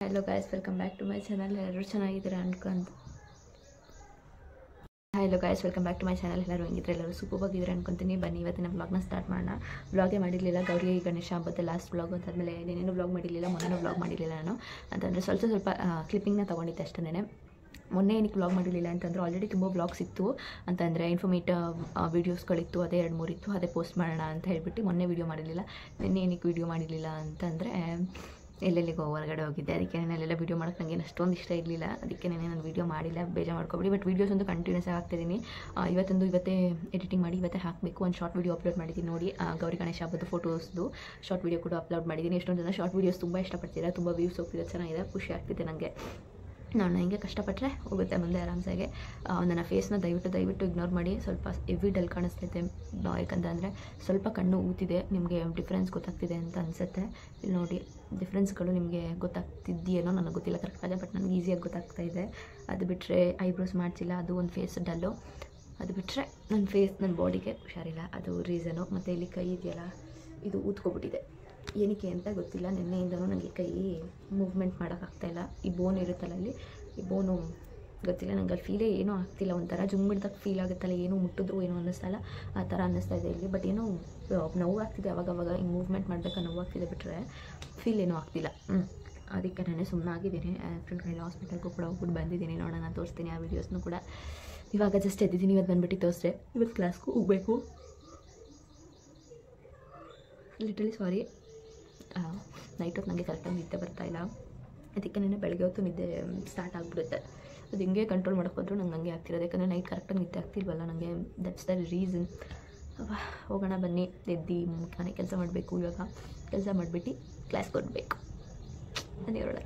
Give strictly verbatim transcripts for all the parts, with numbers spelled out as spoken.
Hello guys, welcome back to my channel. ಎಲ್ಲರೂ ಚೆನ್ನಾಗಿದ್ದೀರಾ ಅನ್ಕೊಂಡು hello guys welcome back to my channel. ಎಲ್ಲರೂ ಹೆಂಗಿದ್ರೆ ಎಲ್ಲರೂ ಸೂಪರ್ ಆಗಿದ್ರೆ ಅನ್ಕೊಂತೀನಿ. ಬನ್ನಿ ಇವತ್ತಿನ ವ್ಲಾಗ್ನ ಸ್ಟಾರ್ಟ್ ಮಾಡೋಣ. ವ್ಲಾಗೇ ಮಾಡಿರಲಿಲ್ಲ, ಗೌರಿ ಗಣೇಶ ಹಬ್ಬದ ಲಾಸ್ಟ್ ವ್ಲಾಗ್ ಅಂತಾದ್ಮೇಲೆ ಏನೇನು ವ್ಲಾಗ್ ಮಾಡಿರಲಿಲ್ಲ, ಮೊನ್ನೆ ವ್ಲಾಗ್ ಮಾಡಿರಲಿಲ್ಲ ನಾನು. ಅಂತಂದರೆ ಸ್ವಲ್ಪ ಸ್ವಲ್ಪ ಕ್ಲಿಪ್ಪಿಂಗ್ನ ತೊಗೊಂಡಿದ್ದೆ ಅಷ್ಟೇ. ಮೊನ್ನೆ ಏನಕ್ಕೆ ವ್ಲಾಗ್ ಮಾಡಿರಲಿಲ್ಲ ಅಂತಂದರೆ ಆಲ್ರೆಡಿ ತುಂಬ ವ್ಲಾಗ್ಸ್ ಇತ್ತು, ಅಂತಂದರೆ ಇನ್ಫಾರ್ಮೇಟಿವ್ ವೀಡಿಯೋಸ್ಗಳಿತ್ತು, ಅದೇ ಎರಡು ಮೂರು ಇತ್ತು, ಅದೇ ಪೋಸ್ಟ್ ಮಾಡೋಣ ಅಂತ ಹೇಳ್ಬಿಟ್ಟು ಮೊನ್ನೆ ವೀಡಿಯೋ ಮಾಡಿರಲಿಲ್ಲ. ನಿನ್ನೆ ಏನಕ್ಕೆ ವೀಡಿಯೋ ಮಾಡಿರಲಿಲ್ಲ ಅಂತಂದರೆ ಎಲ್ಲೆಲ್ಲಿಗೋ ಹೊರಗಡೆ ಹೋಗಿದ್ದೆ, ಅದಕ್ಕೆ ನಾನೆಲ್ಲ ವೀಡಿಯೋ ಮಾಡೋಕ್ಕೆ ನನಗೆ ಅಷ್ಟೊಂದು ಇಷ್ಟ ಇರಲಿಲ್ಲ. ಅದಕ್ಕೆ ನಾನು ವೀಡಿಯೋ ಮಾಡಿಲ್ಲ, ಬೇಜಾರು ಮಾಡ್ಕೊಬಿಡಿ. ಬಟ್ ವೀಡಿಯೋಸ್ ಒಂದು ಕಂಟಿನ್ಯೂಸ್ ಆಗಿ ಹಾಕ್ತಿದ್ದೀನಿ. ಇವತ್ತೊಂದು ಇವತ್ತೇ ಎಡಿಟಿಂಗ್ ಮಾಡಿ ಇವತ್ತೇ ಹಾಕಬೇಕು. ಒಂದು ಶಾರ್ಟ್ ವೀಡಿಯೋ ಅಪ್ಲೋಡ್ ಮಾಡಿದ್ದೀನಿ ನೋಡಿ, ಗೌರಿ ಗಣೇಶ ಹಬ್ಬದ ಫೋಟೋಸ್ದು ಶಾರ್ಟ್ ವೀಡಿಯೋ ಕೂಡ ಅಪ್ಲೋಡ್ ಮಾಡಿದ್ದೀನಿ. ಎಷ್ಟೊಂದು ಜನ ಶಾರ್ಟ್ ವೀಡಿಯೋಸ್ ತುಂಬ ಇಷ್ಟಪಡ್ತೀರಾ, ತುಂಬ ವ್ಯೂಸ್ ಹೋಗ್ತಿದೆ, ಚೆನ್ನಾಗಿದೆ, ಖುಷಿ ಆಗ್ತಿದೆ ನನಗೆ. ನಾನು ಹಿಂಗೆ ಕಷ್ಟಪಟ್ಟರೆ ಹೋಗುತ್ತೆ ಮುಂದೆ ಆರಾಮ್ಸಾಗೆ. ನನ್ನ ಫೇಸ್ನ ದಯವಿಟ್ಟು ದಯವಿಟ್ಟು ಇಗ್ನೋರ್ ಮಾಡಿ. ಸ್ವಲ್ಪ ಹೆವಿ ಡಲ್ ಕಾಣಿಸ್ತೈತೆ, ಯಾಕಂತಂದರೆ ಸ್ವಲ್ಪ ಕಣ್ಣು ಊತಿದೆ. ನಿಮಗೆ ಡಿಫ್ರೆನ್ಸ್ ಗೊತ್ತಾಗ್ತಿದೆ ಅಂತ ಅನಿಸುತ್ತೆ. ಇಲ್ಲಿ ನೋಡಿ, ಡಿಫ್ರೆನ್ಸ್ಗಳು ನಿಮಗೆ ಗೊತ್ತಾಗ್ತಿದೆಯೇನೋ ನನಗೆ ಗೊತ್ತಿಲ್ಲ ಕರೆಕ್ಟಾಗಿ, ಬಟ್ ನನಗೆ ಈಸಿಯಾಗಿ ಗೊತ್ತಾಗ್ತಾ ಇದೆ. ಅದು ಬಿಟ್ಟರೆ ಐಬ್ರೋಸ್ ಮಾಡಿಸಿಲ್ಲ, ಅದು ಒಂದು ಫೇಸ್ ಡಲ್ಲು. ಅದು ಬಿಟ್ಟರೆ ನನ್ನ ಫೇಸ್, ನನ್ನ ಬಾಡಿಗೆ ಹುಷಾರಿಲ್ಲ, ಅದು ರೀಸನು. ಮತ್ತು ಇಲ್ಲಿ ಕೈ ಇದೆಯಲ್ಲ, ಇದು ಊದ್ಕೊಬಿಟ್ಟಿದೆ. ಏನಕ್ಕೆ ಅಂತ ಗೊತ್ತಿಲ್ಲ, ನಿನ್ನೆಯಿಂದನೂ ನನಗೆ ಕೈ ಮೂವ್ಮೆಂಟ್ ಮಾಡೋಕ್ಕಾಗ್ತಾಯಿಲ್ಲ. ಈ ಬೋನ್ ಇರುತ್ತಲ್ಲ ಅಲ್ಲಿ, ಈ ಬೋನು ಗೊತ್ತಿಲ್ಲ ನನಗೆ ಅಲ್ಲಿ ಫೀಲೇ ಏನೂ ಆಗ್ತಿಲ್ಲ. ಒಂಥರ ಜುಮ್ಮಿಡ್ದಾಗ ಫೀಲ್ ಆಗುತ್ತಲ್ಲ, ಏನೂ ಮುಟ್ಟಿದ್ರು ಏನೂ ಅನ್ನಿಸ್ತಲ್ಲ, ಆ ಥರ ಅನ್ನಿಸ್ತಾ ಇದೆ ಇಲ್ಲಿ. ಬಟ್ ಏನೋ ನೋವು ಆಗ್ತಿದೆ, ಅವಾಗವಾಗ ಹಿಂಗೆ ಮೂವ್ಮೆಂಟ್ ಮಾಡಬೇಕಾ ನೋವು ಆಗ್ತಿದೆ, ಬಿಟ್ಟರೆ ಫೀಲ್ ಏನೂ ಆಗ್ತಿಲ್ಲ. ಹ್ಞೂ ಅದಕ್ಕೆ ನಾನೇ ಸುಮ್ಮನೆ ಆಗಿದ್ದೀನಿ. ಫ್ರೆಂಡ್ ಕೈಲಿ ಹಾಸ್ಪಿಟಲ್ಗೂ ಕೂಡ ಹೋಗ್ಬಿಟ್ಟು ಬಂದಿದ್ದೀನಿ. ನೋಡೋಣ, ತೋರಿಸ್ತೀನಿ ಆ ವೀಡಿಯೋಸ್ನೂ ಕೂಡ. ಇವಾಗ ಜಸ್ಟ್ ಎದ್ದಿದ್ದೀನಿ, ಇವತ್ತು ಬಂದುಬಿಟ್ಟು ತೋರಿಸ್ದೆ. ಇವತ್ತು ಕ್ಲಾಸ್ಗೂ ಹೋಗಬೇಕು. ಲಿಟ್ರಲಿ ಸಾರಿ, ನೈಟ್ ಹೊತ್ತು ನನಗೆ ಕರೆಕ್ಟಾಗಿ ನಿದ್ದೆ ಬರ್ತಾಯಿಲ್ಲ. ಅದಕ್ಕೆ ನೆನ್ನೆ ಬೆಳಗ್ಗೆ ಹೊತ್ತು ನಿದ್ದೆ ಸ್ಟಾರ್ಟ್ ಆಗಿಬಿಡುತ್ತೆ. ಅದು ಹಿಂಗೆ ಕಂಟ್ರೋಲ್ ಮಾಡೋಕ್ಕೋದ್ರೂ ನಂಗೆ ಹಂಗೆ ಆಗ್ತಿರೋದು, ಯಾಕಂದರೆ ನೈಟ್ ಕರೆಕ್ಟಾಗಿ ನಿದ್ದೆ ಆಗ್ತಿಲ್ವಲ್ಲ ನನಗೆ. That's the reason. ಹೋಗೋಣ ಬನ್ನಿ, ಎದ್ದು ಮನೆ ಕೆಲಸ ಮಾಡಬೇಕು. ಇವಾಗ ಕೆಲಸ ಮಾಡಿಬಿಟ್ಟು ಕ್ಲಾಸ್ಗೆ ಕೊಡಬೇಕು. ಬನ್ನಿ ಹೊರಡೋಣ.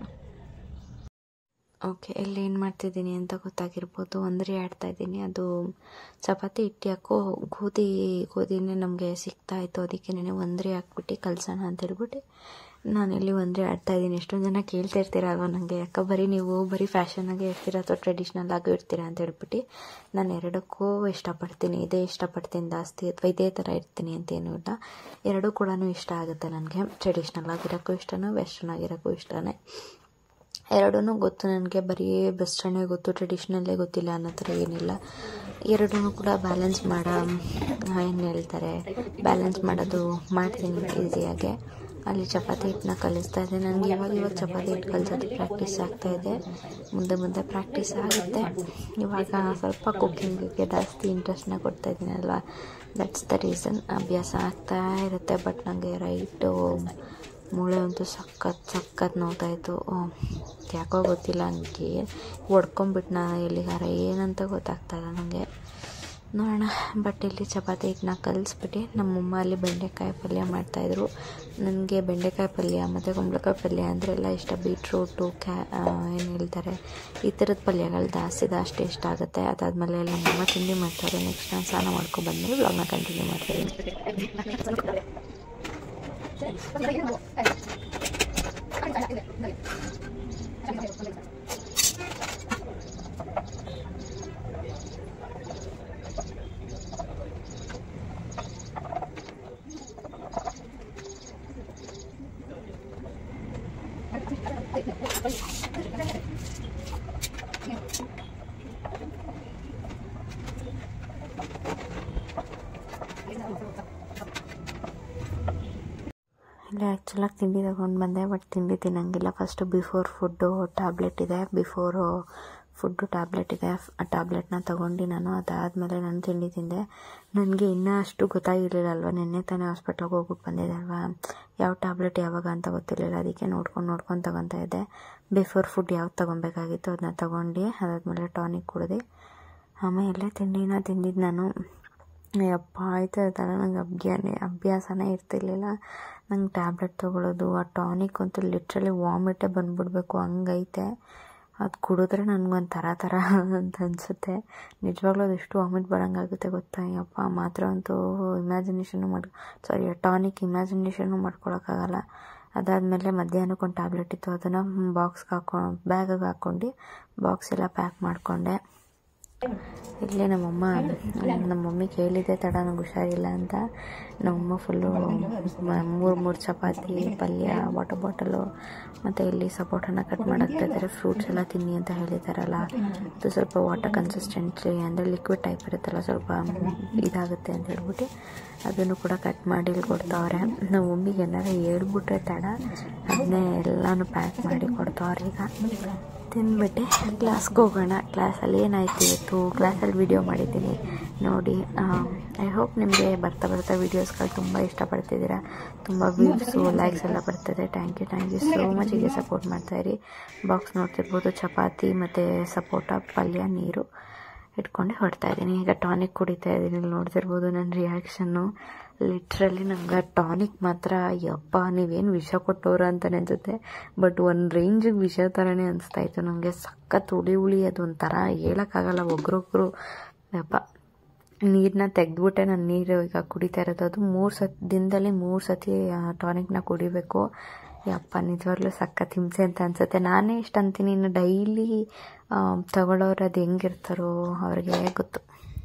ಓಕೆ, ಇಲ್ಲಿ ಏನು ಮಾಡ್ತಿದ್ದೀನಿ ಅಂತ ಗೊತ್ತಾಗಿರ್ಬೋದು. ಒಂದರಿ ಆಡ್ತಾಯಿದ್ದೀನಿ. ಅದು ಚಪಾತಿ ಹಿಟ್ಟು ಯಾಕೋ ಗೋಧಿ ಗೋಧಿನೇ ನಮಗೆ ಸಿಗ್ತಾಯಿತ್ತು, ಅದಕ್ಕೆ ನೆನೆ ಒಂದರಿ ಹಾಕ್ಬಿಟ್ಟು ಕಲ್ಸೋಣ ಅಂತ ಹೇಳ್ಬಿಟ್ಟು ನಾನಿಲ್ಲಿ ಒಂದರಿ ಆಡ್ತಾಯಿದ್ದೀನಿ. ಎಷ್ಟೊಂದು ಜನ ಕೇಳ್ತಾ ಇರ್ತೀರ ಅಲ್ವ ನನಗೆ, ಯಾಕೆ ಬರೀ ನೀವು ಬರೀ ಫ್ಯಾಷನಾಗೆ ಇರ್ತೀರ ಅಥವಾ ಟ್ರೆಡಿಷ್ನಲ್ ಆಗಿ ಇರ್ತೀರ ಅಂತ ಹೇಳ್ಬಿಟ್ಟು. ನಾನು ಎರಡಕ್ಕೂ ಇಷ್ಟಪಡ್ತೀನಿ, ಇದೇ ಇಷ್ಟಪಡ್ತೀನಿ ಜಾಸ್ತಿ, ಅಥವಾ ಇದೇ ಥರ ಇರ್ತೀನಿ ಅಂತೇನೂ ಇಲ್ಲ. ಎರಡೂ ಕೂಡ ಇಷ್ಟ ಆಗುತ್ತೆ ನನಗೆ. ಟ್ರೆಡಿಷ್ನಲ್ ಆಗಿರೋಕ್ಕೂ ಇಷ್ಟನೂ, ವೆಸ್ಟರ್ನ್ ಆಗಿರೋಕ್ಕೂ ಇಷ್ಟನೇ. ಎರಡೂ ಗೊತ್ತು ನನಗೆ. ಬರೀ ವೆಸ್ಟರ್ನೇ ಗೊತ್ತು, ಟ್ರೆಡಿಷ್ನಲ್ಲೇ ಗೊತ್ತಿಲ್ಲ ಅನ್ನೋ ಥರ ಏನಿಲ್ಲ. ಎರಡೂ ಕೂಡ ಬ್ಯಾಲೆನ್ಸ್ ಮಾಡೋ ಏನು ಹೇಳ್ತಾರೆ, ಬ್ಯಾಲೆನ್ಸ್ ಮಾಡೋದು ಮಾಡ್ತೀನಿ ಈಸಿಯಾಗೆ. ಅಲ್ಲಿ ಚಪಾತಿ ಹಿಟ್ಟನ್ನ ಕಲಿಸ್ತಾ ಇದ್ದೆ. ನನಗೆ ಇವಾಗ ಇವಾಗ ಚಪಾತಿ ಹಿಟ್ಟು ಕಲಿಸೋದು ಪ್ರಾಕ್ಟೀಸ್ ಆಗ್ತಾಯಿದೆ. ಮುಂದೆ ಮುಂದೆ ಪ್ರಾಕ್ಟೀಸ್ ಆಗುತ್ತೆ. ಇವಾಗ ಸ್ವಲ್ಪ ಕುಕ್ಕಿಂಗಿಗೆ ಜಾಸ್ತಿ ಇಂಟ್ರೆಸ್ಟ್ನ ಕೊಡ್ತಾಯಿದ್ದೀನಲ್ವ, ದಟ್ಸ್ ದ ರೀಸನ್. ಅಭ್ಯಾಸ ಆಗ್ತಾ ಇರುತ್ತೆ. ಬಟ್ ನನಗೆ ರೈಟು ಮೂಳೆ ಅಂತೂ ಸಖತ್ ಸಖತ್ ನೋವ್ತಾಯಿತ್ತು. ಯಾಕೋ ಗೊತ್ತಿಲ್ಲ, ಹಂಗೆ ಹೊಡ್ಕೊಂಬಿಟ್ಟು ನಾನು ಎಲ್ಲಿಗಾರ ಏನಂತ ಗೊತ್ತಾಗ್ತಾಯಿಲ್ಲ ನನಗೆ. ನೋಡೋಣ. ಬಟ್ ಇಲ್ಲಿ ಚಪಾತಿ ಹಿಟ್ಟನ್ನ ಕಲಿಸ್ಬಿಟ್ಟು ನಮ್ಮಮ್ಮ ಅಲ್ಲಿ ಬೆಂಡೆಕಾಯಿ ಪಲ್ಯ ಮಾಡ್ತಾಯಿದ್ರು. ನನಗೆ ಬೆಂಡೆಕಾಯಿ ಪಲ್ಯ ಮತ್ತು ಕುಂಬಳಕಾಯಿ ಪಲ್ಯ ಅಂದರೆ ಎಲ್ಲ ಇಷ್ಟ. ಬೀಟ್ರೂಟು, ಕ್ಯಾ ಏನು ಹೇಳ್ತಾರೆ, ಈ ಥರದ ಪಲ್ಯಗಳು ಜಾಸ್ತಿ ಜಾಸ್ತಿ ಇಷ್ಟ ಆಗುತ್ತೆ. ಅದಾದಮೇಲೆ ನಮ್ಮಮ್ಮ ತಿಂಡಿ ಮಾಡ್ತಾರೆ. ನೆಕ್ಸ್ಟ್ ನಾನು ಸ್ನಾನ ಮಾಡ್ಕೊಂಡು ಬಂದಮೇಲೆ ವ್ಲಾಗ್ನ ಕಂಟಿನ್ಯೂ ಮಾಡ್ತೀನಿ. ಇಲ್ಲ, ಆ್ಯಕ್ಚುಲಾಗಿ ತಿಂಡಿ ತಗೊಂಡು ಬಂದೆ, ಬಟ್ ತಿಂಡಿ ತಿನ್ನೋಂಗಿಲ್ಲ. ಫಸ್ಟು ಬಿಫೋರ್ ಫುಡ್ಡು ಟ್ಯಾಬ್ಲೆಟ್ ಇದೆ, ಬಿಫೋರು ಫುಡ್ಡು ಟ್ಯಾಬ್ಲೆಟ್ ಇದೆ. ಆ ಟ್ಯಾಬ್ಲೆಟ್ನ ತೊಗೊಂಡು ನಾನು ಅದಾದಮೇಲೆ ನಾನು ತಿಂಡಿ ತಿಂದೆ. ನನಗೆ ಇನ್ನೂ ಅಷ್ಟು ಗೊತ್ತಾಗಿರಲಿಲ್ಲ ಅಲ್ವ, ನಿನ್ನೆ ತಾನೇ ಹಾಸ್ಪಿಟ್ಲಿಗೆ ಹೋಗ್ಬಿಟ್ಟು ಬಂದಿದ್ದೆ ಅಲ್ವಾ, ಯಾವ ಟ್ಯಾಬ್ಲೆಟ್ ಯಾವಾಗ ಅಂತ ಗೊತ್ತಿರಲಿಲ್ಲ. ಅದಕ್ಕೆ ನೋಡ್ಕೊಂಡು ನೋಡ್ಕೊಂಡು ತೊಗೊತಾ ಇದ್ದೆ. ಬಿಫೋರ್ ಫುಡ್ ಯಾವ್ದು ತೊಗೊಬೇಕಾಗಿತ್ತು ಅದನ್ನ ತೊಗೊಂಡು ಅದಾದಮೇಲೆ ಟಾನಿಕ್ ಕುಡಿದು ಆಮೇಲೆ ತಿಂಡಿನ ತಿಂದಿದ್ದು ನಾನು. ಯಪ್ಪ ಆಯ್ತು ಥರ ನಂಗೆ ಅಭ್ಯಾನೇ ಅಭ್ಯಾಸನೇ ಇರ್ತಿರ್ಲಿಲ್ಲ ನಂಗೆ ಟ್ಯಾಬ್ಲೆಟ್ ತೊಗೊಳ್ಳೋದು. ಆ ಟಾನಿಕ್ ಅಂತೂ ಲಿಟ್ರಲಿ ವಾಮಿಟೇ ಬಂದುಬಿಡ್ಬೇಕು ಹಂಗೈತೆ. ಅದು ಕುಡಿದ್ರೆ ನನಗೊಂದು ಥರ ಥರ ಅಂತ ಅನಿಸುತ್ತೆ. ನಿಜವಾಗ್ಲೂ ಅದೆಷ್ಟು ವಾಮಿಟ್ ಬರೋಂಗಾಗುತ್ತೆ ಗೊತ್ತಾ. ಯಪ್ಪ ಮಾತ್ರ ಅಂತೂ ಇಮ್ಯಾಜಿನೇಷನ್ನು ಮಾಡಿ ಸಾರಿ ಟಾನಿಕ್ ಇಮ್ಯಾಜಿನೇಷನ್ನು ಮಾಡ್ಕೊಳಕ್ಕಾಗಲ್ಲ. ಅದಾದಮೇಲೆ ಮಧ್ಯಾಹ್ನಕ್ಕೆ ಒಂದು ಟ್ಯಾಬ್ಲೆಟ್ ಇತ್ತು, ಅದನ್ನು ಬಾಕ್ಸ್ಗೆ ಹಾಕೊ ಬ್ಯಾಗಿಗೆ ಹಾಕ್ಕೊಂಡು ಬಾಕ್ಸ್ ಎಲ್ಲ ಪ್ಯಾಕ್ ಮಾಡಿಕೊಂಡೆ. ಇಲ್ಲೇ ನಮ್ಮಮ್ಮ ನಮ್ಮ ಮಮ್ಮಿ ಕೇಳಿದ್ದೆ ತಡ ನಂಗೆ ಹುಷಾರಿಲ್ಲ ಅಂತ. ನಮ್ಮಮ್ಮ ಫುಲ್ಲು ಮೂರು ಮೂರು ಚಪಾತಿ ಪಲ್ಯ ವಾಟರ್ ಬಾಟಲು ಮತ್ತು ಇಲ್ಲಿ ಸಪೋಟನ ಕಟ್ ಮಾಡಾಕ್ತಾ ಇದ್ದಾರೆ. ಫ್ರೂಟ್ಸ್ ಎಲ್ಲ ತಿನ್ನಿ ಅಂತ ಹೇಳಿದಾರಲ್ಲ, ಅದು ಸ್ವಲ್ಪ ವಾಟರ್ ಕನ್ಸಿಸ್ಟೆನ್ಸಿ ಅಂದರೆ ಲಿಕ್ವಿಡ್ ಟೈಪ್ ಇರುತ್ತಲ್ಲ, ಸ್ವಲ್ಪ ಇದಾಗುತ್ತೆ ಅಂತ ಹೇಳ್ಬಿಟ್ಟು ಅದನ್ನು ಕೂಡ ಕಟ್ ಮಾಡಿ ಇಲ್ಲಿ ಕೊಡ್ತಾವ್ರೆ. ನಮ್ಮ ಮಮ್ಮಿಗೆ ಏನಾರು ಹೇಳ್ಬಿಟ್ರೆ ತಡ ಅದನ್ನೇ ಎಲ್ಲನೂ ಪ್ಯಾಕ್ ಮಾಡಿ ಕೊಡ್ತಾವ್ರೆ. ಈಗ ತಿಂದ್ಬಿಟ್ಟು ಕ್ಲಾಸ್ಗೆ ಹೋಗೋಣ. ಕ್ಲಾಸಲ್ಲಿ ಏನಾಯ್ತು ಇವತ್ತು ಕ್ಲಾಸಲ್ಲಿ ವಿಡಿಯೋ ಮಾಡಿದ್ದೀನಿ ನೋಡಿ. ಐ ಹೋಪ್ ನಿಮಗೆ ಬರ್ತಾ ಬರ್ತಾ ವೀಡಿಯೋಸ್ಗಳು ತುಂಬ ಇಷ್ಟಪಡ್ತಿದ್ದೀರಾ. ತುಂಬ ವ್ಯೂಸು ಲೈಕ್ಸ್ ಎಲ್ಲ ಬರ್ತದೆ. Thank you thank you so much. ಹೀಗೆ ಸಪೋರ್ಟ್ ಮಾಡ್ತಾಯಿರಿ. ಬಾಕ್ಸ್ ನೋಡ್ತಿರ್ಬೋದು, ಚಪಾತಿ ಮತ್ತು ಸಪೋಟ ಪಲ್ಯ ನೀರು ಇಟ್ಕೊಂಡೆ ಹೊಡ್ತಾ ಇದ್ದೀನಿ. ಈಗ ಟಾನಿಕ್ ಕುಡಿತಾ ಇದ್ದೀನಿ. ಇಲ್ಲಿ ನೋಡ್ತಿರ್ಬೋದು ನನ್ನ ರಿಯಾಕ್ಷನ್ನು. ಲಿಟ್ರಲಿ ನಂಗೆ ಟಾನಿಕ್ ಮಾತ್ರ ಯಪ್ಪ ನೀವೇನು ವಿಷ ಕೊಟ್ಟವ್ರ ಅಂತಲೇ ಅನಿಸುತ್ತೆ, ಬಟ್ ಒಂದು ರೇಂಜಿಗೆ ವಿಷ ಥರನೇ ಅನಿಸ್ತಾಯಿತ್ತು ನನಗೆ. ಸಖತ್ ಹುಳಿ ಹುಳಿ ಅದು ಒಂಥರ ಹೇಳೋಕ್ಕಾಗಲ್ಲ. ಒಬ್ರೊಬ್ರು ಯಪ್ಪ ನೀರನ್ನ ತೆಗೆದ್ಬಿಟ್ಟೆ ನಾನು ನೀರು ಈಗ ಕುಡಿತಾ ಇರೋದು. ಅದು ಮೂರು ಸತಿ ದಿನದಲ್ಲಿ ಮೂರು ಸತಿ ಟಾನಿಕ್ನ ಕುಡಿಬೇಕು. ಯಪ್ಪ ನಿಜವಾಗ್ಲೂ ಸಖತ್ ಹಿಂಸೆ ಅಂತ ಅನಿಸುತ್ತೆ. ನಾನೇ ಇಷ್ಟು ಅಂತೀನಿ, ಇನ್ನು ಡೈಲಿ ತಗೊಳ್ಳೋರು ಅದು ಹೆಂಗಿರ್ತಾರೋ ಅವ್ರಿಗೆ ಗೊತ್ತು.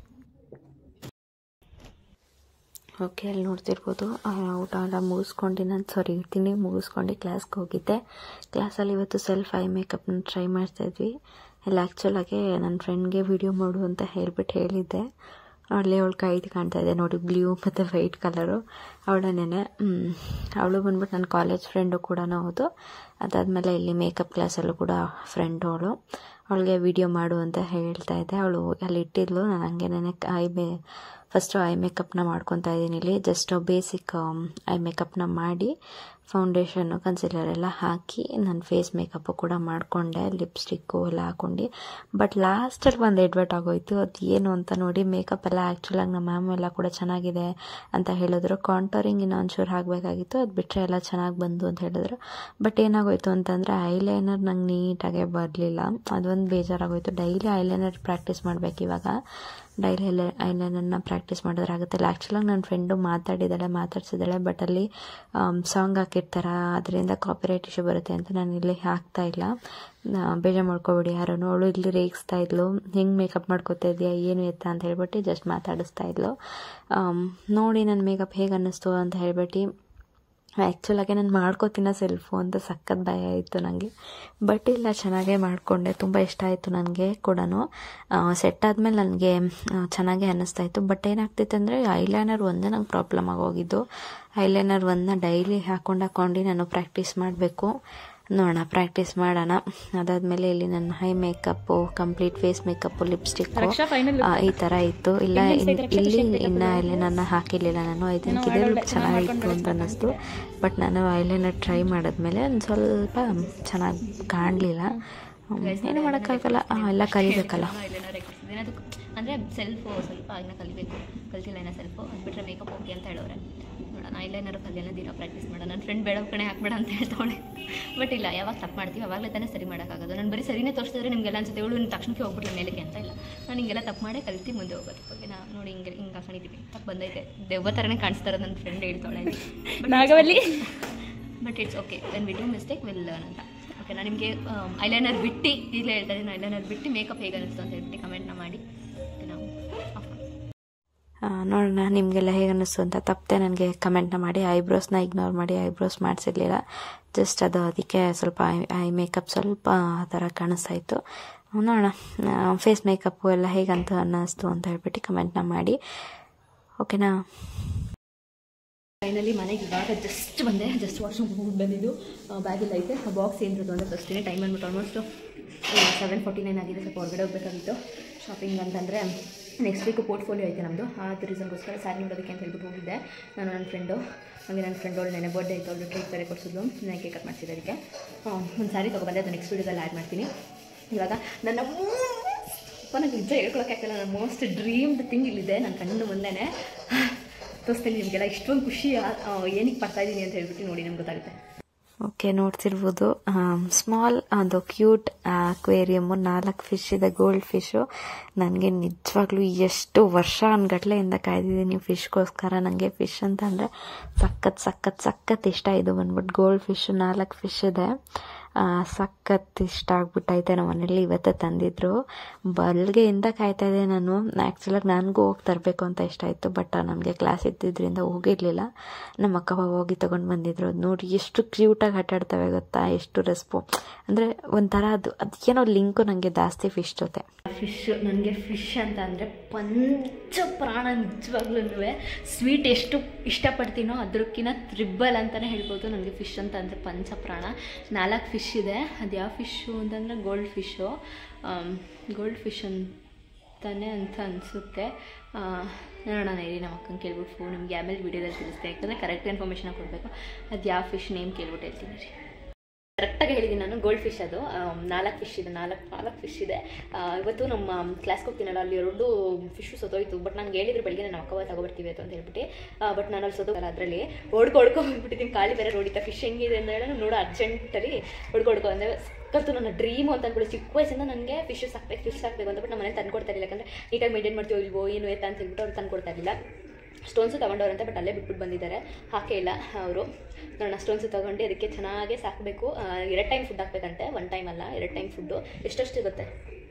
ಓಕೆ, ಅಲ್ಲಿ ನೋಡ್ತಿರ್ಬೋದು ಊಟ ಎಲ್ಲ ಮುಗಿಸ್ಕೊಂಡು ನಾನು ಸಾರಿ ತಿಂಡಿ ಮುಗಿಸ್ಕೊಂಡು ಕ್ಲಾಸ್ಗೆ ಹೋಗಿದ್ದೆ. ಕ್ಲಾಸಲ್ಲಿ ಇವತ್ತು ಸೆಲ್ಫ್ ಐ ಮೇಕಪ್ನ ಟ್ರೈ ಮಾಡ್ತಾಯಿದ್ವಿ. ಎಲ್ಲ ಆ್ಯಕ್ಚುಲಾಗೆ ನನ್ನ ಫ್ರೆಂಡ್ಗೆ ವಿಡಿಯೋ ಮಾಡು ಅಂತ ಹೇಳ್ಬಿಟ್ಟು ಹೇಳಿದ್ದೆ. ಅವಳೇ ಅವಳು ಕೈದು ಕಾಣ್ತಾ ಇದೆ ನೋಡಿ, ಬ್ಲೂ ಮತ್ತು ವೈಟ್ ಕಲರು ಅವಳನ್ನೇ. ಅವಳು ಬಂದ್ಬಿಟ್ಟು ನನ್ನ ಕಾಲೇಜ್ ಫ್ರೆಂಡು ಕೂಡ ಹೌದು. ಅದಾದಮೇಲೆ ಇಲ್ಲಿ ಮೇಕಪ್ ಕ್ಲಾಸಲ್ಲೂ ಕೂಡ ಫ್ರೆಂಡ್ ಅವಳು. ಅವಳಿಗೆ ವಿಡಿಯೋ ಮಾಡು ಅಂತ ಹೇಳ್ತಾ ಇದ್ದೆ. ಅವಳು ಅಲ್ಲಿ ಇಟ್ಟಿದ್ಲು. ನಾನು ಹಂಗೇನೆ ಐ ಮೇ ಫಸ್ಟು ಐ ಮೇಕಪ್ನ ಮಾಡ್ಕೊತಾ ಇದ್ದೀನಿ. ಇಲ್ಲಿ ಜಸ್ಟ್ ಬೇಸಿಕ್ ಐ ಮೇಕಪ್ನ ಮಾಡಿ ಫೌಂಡೇಶನ್ನು ಕನ್ಸಿಲರ್ ಎಲ್ಲ ಹಾಕಿ ನಾನು ಫೇಸ್ ಮೇಕಪ್ಪು ಕೂಡ ಮಾಡಿಕೊಂಡೆ, ಲಿಪ್ಸ್ಟಿಕ್ಕು ಎಲ್ಲ ಹಾಕ್ಕೊಂಡು. ಬಟ್ ಲಾಸ್ಟಲ್ಲಿ ಒಂದು ಎಡ್ವರ್ಟ್ ಆಗೋಯ್ತು. ಅದು ಏನು ಅಂತ ನೋಡಿ, ಮೇಕಪ್ ಎಲ್ಲ ಆ್ಯಕ್ಚುಲಾಗಿ ನಮ್ಮ ಮ್ಯಾಮ್ ಎಲ್ಲ ಕೂಡ ಚೆನ್ನಾಗಿದೆ ಅಂತ ಹೇಳಿದ್ರು. ಕಾಂಟೋರಿಂಗ್ ಇನ್ನು ಒಂಚೂರು ಹಾಕಬೇಕಾಗಿತ್ತು, ಅದು ಬಿಟ್ಟರೆ ಎಲ್ಲ ಚೆನ್ನಾಗಿ ಬಂದು ಅಂತ ಹೇಳಿದ್ರು. ಬಟ್ ಏನಾಗೋಯ್ತು ಅಂತಂದರೆ ಐಲೈನರ್ ನಂಗೆ ನೀಟಾಗೆ ಬರಲಿಲ್ಲ. ಅದೊಂದು ಬೇಜಾರಾಗೋಯ್ತು. ಡೈಲಿ ಐಲೈನರ್ ಪ್ರಾಕ್ಟೀಸ್ ಮಾಡಬೇಕು ಇವಾಗ. ಡೈಲಿ ಐ ಐಲೈನರ್ನ ಪ್ರಾಕ್ಟೀಸ್ ಮಾಡಿದ್ರೆ ಆಗುತ್ತಿಲ್ಲ. ಆ್ಯಕ್ಚುಲಾಗಿ ನನ್ನ ಫ್ರೆಂಡು ಮಾತಾಡಿದ್ದಾಳೆ ಮಾತಾಡ್ಸಿದ್ದಾಳೆ ಬಟ್ ಅಲ್ಲಿ ಸಾಂಗ್ ಹಾಕಿರ್ತಾರ, ಅದರಿಂದ ಕಾಪಿರೈಟ್ ಇಶ್ಯೂ ಬರುತ್ತೆ ಅಂತ ನಾನು ಇಲ್ಲಿ ಹಾಕ್ತಾ ಇಲ್ಲ. ಬೇಜಾರು ಮಾಡ್ಕೊಬೇಡಿ ಯಾರೂ. ಅವಳು ಇಲ್ಲಿ ರೇಗಿಸ್ತಾ ಇದ್ಲು, ಹೆಂಗೆ ಮೇಕಪ್ ಮಾಡ್ಕೋತಾ ಇದೆಯಾ ಏನು ಎತ್ತ ಅಂತ ಹೇಳ್ಬಿಟ್ಟು ಜಸ್ಟ್ ಮಾತಾಡಿಸ್ತಾ ಇದ್ಲು. ನೋಡಿ ನನ್ನ ಮೇಕಪ್ ಹೇಗೆ ಅನ್ನಿಸ್ತು ಅಂತ ಹೇಳ್ಬಿಟ್ಟು. ಆ್ಯಕ್ಚುಲಾಗೆ ನಾನು ಮಾಡ್ಕೋತೀನ ಸೆಲ್ಫು ಅಂತ ಸಖತ್ ಭಯ ಇತ್ತು ನನಗೆ. ಬಟ್ ಇಲ್ಲ, ಚೆನ್ನಾಗೇ ಮಾಡಿಕೊಂಡೆ. ತುಂಬ ಇಷ್ಟ ಆಯಿತು ನನಗೆ ಕೂಡ. ಸೆಟ್ ಆದಮೇಲೆ ನನಗೆ ಚೆನ್ನಾಗೇ ಅನ್ನಿಸ್ತಾ ಇತ್ತು. ಬಟ್ ಏನಾಗ್ತಿತ್ತು ಅಂದರೆ ಐಲೈನರ್ ಒಂದೇ ನಂಗೆ ಪ್ರಾಬ್ಲಮ್ ಆಗೋಗಿದ್ದು. ಐಲೈನರ್ ಒಂದನ್ನ ಡೈಲಿ ಹಾಕೊಂಡು ಹಾಕೊಂಡು ನಾನು ಪ್ರಾಕ್ಟೀಸ್ ಮಾಡಬೇಕು. ನೋಡೋಣ, ಪ್ರಾಕ್ಟೀಸ್ ಮಾಡೋಣ. ಅದಾದಮೇಲೆ ಇಲ್ಲಿ ನನ್ನ eye makeup, complete face makeup, lipstick ಈ ಥರ ಇತ್ತು. ಇಲ್ಲ ಇಲ್ಲಿ ಇನ್ನು ಐಲೈನರ್ನ ಹಾಕಿರಲಿಲ್ಲ ನಾನು. ಐ ಥಿಂಕ್ ಇದೇ ಲುಕ್ ಚೆನ್ನಾಗಿತ್ತು ಅಂತ ಅನ್ನಿಸ್ತು. ಬಟ್ ನಾನು ಐಲೈನರ್ ಟ್ರೈ ಮಾಡಿದ್ಮೇಲೆ ಒಂದು ಸ್ವಲ್ಪ ಚೆನ್ನಾಗಿ ಕಾಣಲಿಲ್ಲ. ಏನು ಮಾಡೋಕ್ಕಾಗಲ್ಲ, ಎಲ್ಲ ಕಲಿಬೇಕಲ್ಲ. ಅಂದರೆ ಸೆಲ್ಫು ಸ್ವಲ್ಪ ಇನ್ನು ಕಲಿಬೇಕು, ಕಲ್ತಿಲ್ಲ ಇನ್ನು ಸೆಲ್ಫು. ಅದು ಬಿಟ್ಟರೆ ಮೇಕಪ್ ಓಕೆ ಅಂತ ಹೇಳೋರೆ. ನೋಡೋಣ, ಐಲೈನರ್ ಕಲಿಯೋಣ, ದಿನ ಪ್ರಾಕ್ಟೀಸ್ ಮಾಡೋಣ. ನನ್ನ ಫ್ರೆಂಡ್ ಬೇಡ ಕಣೆ ಹಾಕ್ಬೇಡ ಅಂತ ಹೇಳ್ತಾಳೆ. ಬಟ್ ಇಲ್ಲ, ಯಾವಾಗ ತಪ್ಪು ಮಾಡ್ತೀವಿ ಅವಾಗಲೇ ತಾನೇ ಸರಿ ಮಾಡೋಕ್ಕಾಗೋದು. ನಾನು ಬರೀ ಸರಿನೇ ತೋರಿಸಿದ್ರೆ ನಿಮಗೆಲ್ಲ ಅನ್ಸುತ್ತೆ ಇವಳು ಇನ್ನು ತಕ್ಷಣಕ್ಕೆ ಹೋಗ್ಬಿಟ್ರೆ ಮೇಲಕ್ಕೆ ಅಂತ. ಇಲ್ಲ, ನಾನು ಹಿಂಗೆಲ್ಲ ತಪ್ಪು ಮಾಡೇ ಕಲಿತು ಮುಂದೆ ಹೋಗೋದು. ಓಕೆ, ನಾ ನೋಡಿ ಹಿಂಗೆ ಹಿಂಗೆ ಹಾಕೊಂಡಿದ್ದೀವಿ, ತಪ್ಪು ಬಂದೈತೆ, ದೆವ್ವ ಥರನೇ ಕಾಣಿಸ್ತಾರೆ ನನ್ನ ಫ್ರೆಂಡ್ ಹೇಳ್ತಾಳೆ Nagavalli. But it's okay, when we do mistake will learn ಅಂತ. ಓಕೆ, ನಾನು ನಿಮಗೆ ಐಲೈನರ್ ಬಿಟ್ಟು ಈಗಲೇ ಹೇಳ್ತಾ ಇದ್ದೀನಿ, ಐಲೈನರ್ ಬಿಟ್ಟು ಮೇಕಪ್ ಹೇಗೆ ಅನ್ನಿಸ್ತು ಅಂತ ಹೇಳ್ಬಿಟ್ಟು ಕಮೆಂಟ್ನ ಮಾಡಿ. ನಾವು ನೋಡೋಣ ನಿಮಗೆಲ್ಲ ಹೇಗೆ ಅನ್ನಿಸ್ತು ಅಂತ. ತಪ್ಪದೆ ನನಗೆ ಕಮೆಂಟ್ನ ಮಾಡಿ. ಐಬ್ರೋಸ್ನ ಇಗ್ನೋರ್ ಮಾಡಿ, ಐಬ್ರೋಸ್ ಮಾಡಿಸಿರ್ಲಿಲ್ಲ. ಜಸ್ಟ್ ಅದು ಅದಕ್ಕೆ ಸ್ವಲ್ಪ ಐ ಐ ಮೇಕಪ್ ಸ್ವಲ್ಪ ಆ ಥರ ಕಾಣಿಸ್ತಾ ಇತ್ತು. ನೋಡೋಣ ಫೇಸ್ ಮೇಕಪ್ಪು ಎಲ್ಲ ಹೇಗಂತ ಅನ್ನಿಸ್ತು ಅಂತ ಹೇಳ್ಬಿಟ್ಟು ಕಮೆಂಟ್ನ ಮಾಡಿ. ಓಕೆನಾ? ಫೈನಲಿ ಮನೆಗೆ ಇವಾಗ ಜಸ್ಟ್ ಬಂದೆ. ಜಸ್ಟ್ ವಾಶ್ರೂಮ್ ಹೋಗಿ ಬಂದಿದ್ದು. ಬ್ಯಾಗೆಲ್ಲ ಐತೆ. ಬಾಕ್ಸ್ ಏನಿರೋದು ಅಂತ ತೋರಿಸ್ತೀನಿ. ಟೈಮ್ ಬಂದ್ಬಿಟ್ಟು ಆಲ್ಮೋಸ್ಟು ಸೆವೆನ್ ಫಾರ್ಟಿ ನೈನ್ ಆಗಿದೆ. ಸ್ವಲ್ಪ ಹೊರಗಡೆ ಹೋಗಬೇಕಾಗಿತ್ತು ಶಾಪಿಂಗ್ ಅಂತಂದರೆ. ನೆಕ್ಸ್ಟ್ ವೀಕು ಪೋರ್ಟ್ಫೋಲಿಯೋ ಐತೆ ನಮ್ಮದು. ಅದು ರೀಸನ್ಗೋಸ್ಕರ ಸ್ಯಾರಿ ನೋಡೋದಕ್ಕೆ ಅಂತ ಹೇಳ್ಬಿಟ್ಟು ಹೋಗಿದ್ದೆ ನಾನು, ನನ್ನ ಫ್ರೆಂಡು. ಹಾಗೆ ನನ್ನ ಫ್ರೆಂಡ್ ಅವಳು ನೆನೆ ಬರ್ಡೇ ಆಯಿತು, ಅವಳು ಟ್ರೀಟ್ ಬೇರೆ ಕೊಡಿಸಿದ್ಲು. ನಾನು ಕೇಕ್ ಕಟ್ ಮಾಡ್ತಿದ್ದೆ ಅದಕ್ಕೆ. ಒಂದು ಸ್ಯಾರಿ ತೊಗೊಬಂದೆ, ಅದು ನೆಕ್ಸ್ಟ್ ವೀಡಿಯೋದಲ್ಲಿ ಆ್ಯಡ್ ಮಾಡ್ತೀನಿ. ಇವಾಗ ನನ್ನ ಅಪ್ಪ ನನಗೆ ನಿಜ ಹೇಳ್ಕೊಳಕ್ಕೆ ಆಗ್ತಿಲ್ಲ, ನನ್ನ ಮೋಸ್ಟ್ ಡ್ರೀಮ್ಡ್ ಥಿಂಗ್ ಇಲ್ಲಿದೆ ನನ್ನ ಕಣ್ಣು ಮುಂದೆನೇ. ತೋರಿಸ್ತೀನಿ ನಿಮಗೆಲ್ಲ. ಇಷ್ಟೊಂದು ಖುಷಿ ಏನಕ್ಕೆ ಪಡ್ತಾಯಿದ್ದೀನಿ ಅಂತ ಹೇಳ್ಬಿಟ್ಟು ನೋಡಿ ನಮ್ಗೆ ಗೊತ್ತಾಗುತ್ತೆ. ಓಕೆ, ನೋಡ್ತಿರ್ಬೋದು ಸ್ಮಾಲ್ ಒಂದು ಕ್ಯೂಟ್ ಅಕ್ವೇರಿಯಮ್ಮು. ನಾಲ್ಕು ಫಿಶ್ ಇದೆ, ಗೋಲ್ಡ್ ಫಿಶು. ನನಗೆ ನಿಜವಾಗ್ಲೂ ಎಷ್ಟು ವರ್ಷ ಅನ್ಗಟ್ಲೆಯಿಂದ ಕಾಯ್ದಿದ್ದೀನಿ ಫಿಶ್ಗೋಸ್ಕರ. ನನಗೆ ಫಿಶ್ ಅಂತ ಅಂದರೆ ಸಖತ್ ಸಖತ್ ಸಖತ್ ಇಷ್ಟ. ಇದು ಬಂದ್ಬಿಟ್ಟು ಗೋಲ್ಡ್ ಫಿಶ್. ನಾಲ್ಕು ಫಿಶ್ ಇದೆ. ಸಖತ್ ಇಷ್ಟ ಆಗ್ಬಿಟ್ಟೈತೆ. ನಮ್ಮ ಮನೇಲಿ ಇವತ್ತು ತಂದಿದ್ರು. ಬಲ್ಗೆಯಿಂದ ಕಾಯ್ತಾ ಇದ್ದೆ ನಾನು. ಆ್ಯಕ್ಚುಲಾಗಿ ನನಗೂ ಹೋಗಿ ತರಬೇಕು ಅಂತ ಇಷ್ಟ ಆಯಿತು, ಬಟ್ ನನಗೆ ಕ್ಲಾಸ್ ಇದ್ದಿದ್ದರಿಂದ ಹೋಗಿರಲಿಲ್ಲ. ನಮ್ಮ ಅಕ್ಕ ಹೋಗಿ ತೊಗೊಂಡು ಬಂದಿದ್ರು. ಅದು ನೋಡಿ ಎಷ್ಟು ಕ್ಯೂಟಾಗಿ ಆಟಾಡ್ತವೆ ಗೊತ್ತಾ, ಎಷ್ಟು ರೆಸ್ಪೋ ಅಂದರೆ ಒಂಥರ ಅದು ಅದಕ್ಕೇನೋ ಲಿಂಕು ನನಗೆ ಜಾಸ್ತಿ ಫಿಶ್ ಜೊತೆ. ಫಿಶ್ ನನಗೆ ಫಿಶ್ ಅಂತ ಅಂದರೆ ಪಂಚ ಪ್ರಾಣ. ನಿಜವಾಗ್ಲೂ ಸ್ವೀಟ್ ಎಷ್ಟು ಇಷ್ಟಪಡ್ತೀನೋ ಅದಕ್ಕಿಂತ ತ್ರಿಬ್ಬಲ್ ಅಂತಲೇ ಹೇಳ್ಬೋದು. ನನಗೆ ಫಿಶ್ ಅಂತ ಅಂದರೆ ಪಂಚ ಪ್ರಾಣ. ನಾಲ್ಕು ಫಿಶ್ ಇದೆ. ಅದು ಯಾವ ಫಿಶ್ಶು ಅಂತಂದರೆ ಗೋಲ್ಡ್ ಫಿಶ್ಶು. ಗೋಲ್ಡ್ ಫಿಶ್ ಅಂತಾನೆ ಅಂತ ಅನಿಸುತ್ತೆ. ನೋಡೋಣ ಇರಿ, ನಮ್ಮ ಅಕ್ಕನ ಕೇಳ್ಬಿಟ್ಟು ಫೋನ್ ನಿಮಗೆ ಆಮೇಲೆ ವೀಡಿಯೋದಲ್ಲಿ ತಿಳಿಸ್ತೇನೆ. ಯಾಕಂದರೆ ಕರೆಕ್ಟ್ ಇನ್ಫಾರ್ಮೇಷನ್ ಕೊಡಬೇಕು. ಅದು ಯಾವ ಫಿಶ್ ನೇಮ್ ಕೇಳ್ಬಿಟ್ಟು ಹೇಳ್ತೀನಿ ರೀ. ಕರೆಕ್ಟಾಗಿ ಹೇಳಿದ್ದೀನಿ ನಾನು. ಗೋಲ್ಡ್ ಫಿಶ್ ಅದು. ನಾಲ್ಕು ಫಿಶ್ ಇದೆ, ನಾಲ್ಕು ನಾಲ್ಕು ಫಿಶ್ ಇದೆ. ಇವತ್ತು ನಮ್ಮ ಕ್ಲಾಸ್ಗೆ ಹೋಗ್ತೀನಲ್ಲ, ಅಲ್ಲಿ ಎರಡು ಫಿಶು ಸೊತೋಯ್ತು. ಬಟ್ ನನಗೆ ಹೇಳಿದ್ರು ಬೆಳಗ್ಗೆ ನಮ್ಮ ಅಕ್ಕವ ತಗೊಬರ್ತೀವಿ ಅಂತ ಹೇಳ್ಬಿಟ್ಟು. ಬಟ್ ನಾನು ಅಲ್ಲಿ ಸೊತೋಗಲ್ಲ. ಅದರಲ್ಲಿ ಹೊಡ್ಕೊ ಹೊಡ್ಕೊ ಬಂದ್ಬಿಟ್ಟಿದ್ದೀನಿ. ಖಾಲಿ ಬೇರೆ ನೋಡಿತಾ ಫಿಶ್ ಹೆಂಗಿದೆ ಅಂತ ಹೇಳಿ ನೋಡೋ ಅರ್ಜೆಂಟಲ್ಲಿ ಹೊಡ್ಕೊ ಹೊಡ್ಕೊ ಅಂದರೆ ಕತ್ತು ನನ್ನ ಡ್ರೀಮು ಅಂತ ಅಂದ್ಬಿಟ್ಟು. ಚಿಕ್ಕ ವಯಸ್ಸಿಂದ ನನಗೆ ಫಿಶ್ ಸಾಕ್ಬೇಕು ಫಿಶ್ ಸಾಕಬೇಕು ಅಂತ ಬಟ್ ನಮ್ಮ ಮನೇಲಿ ತಂದು ಕೊಡ್ತಾ ಇರಲಿಲ್ಲ. ಯಾಕಂದರೆ ನೀಟಾಗಿ ಮೇಂಟೈನ್ ಮಾಡ್ತೀವೋ ಇಲ್ವೋ ಏನು ಎತ್ತ ಅಂತ ಹೇಳ್ಬಿಟ್ಟು ಅವ್ರು ತಂದು ಕೊಡ್ತಾ ಇರಲಿಲ್ಲ. ಸ್ಟೋನ್ಸು ತೊಗೊಂಡವ್ರಂತೆ, ಬಟ್ ಅಲ್ಲೇ ಬಿಟ್ಬಿಟ್ಟು ಬಂದಿದ್ದಾರೆ, ಹಾಕೇ ಇಲ್ಲ ಅವರು. ನಾನು ಸ್ಟೋನ್ಸು ತೊಗೊಂಡು ಅದಕ್ಕೆ ಚೆನ್ನಾಗೇ ಸಾಕಬೇಕು. ಎರಡು ಟೈಮ್ ಫುಡ್ ಹಾಕ್ಬೇಕಂತೆ, ಒನ್ ಟೈಮ್ ಅಲ್ಲ, ಎರಡು ಟೈಮ್ ಫುಡ್ಡು. ಎಷ್ಟಷ್ಟು ಸಿಗುತ್ತೆ?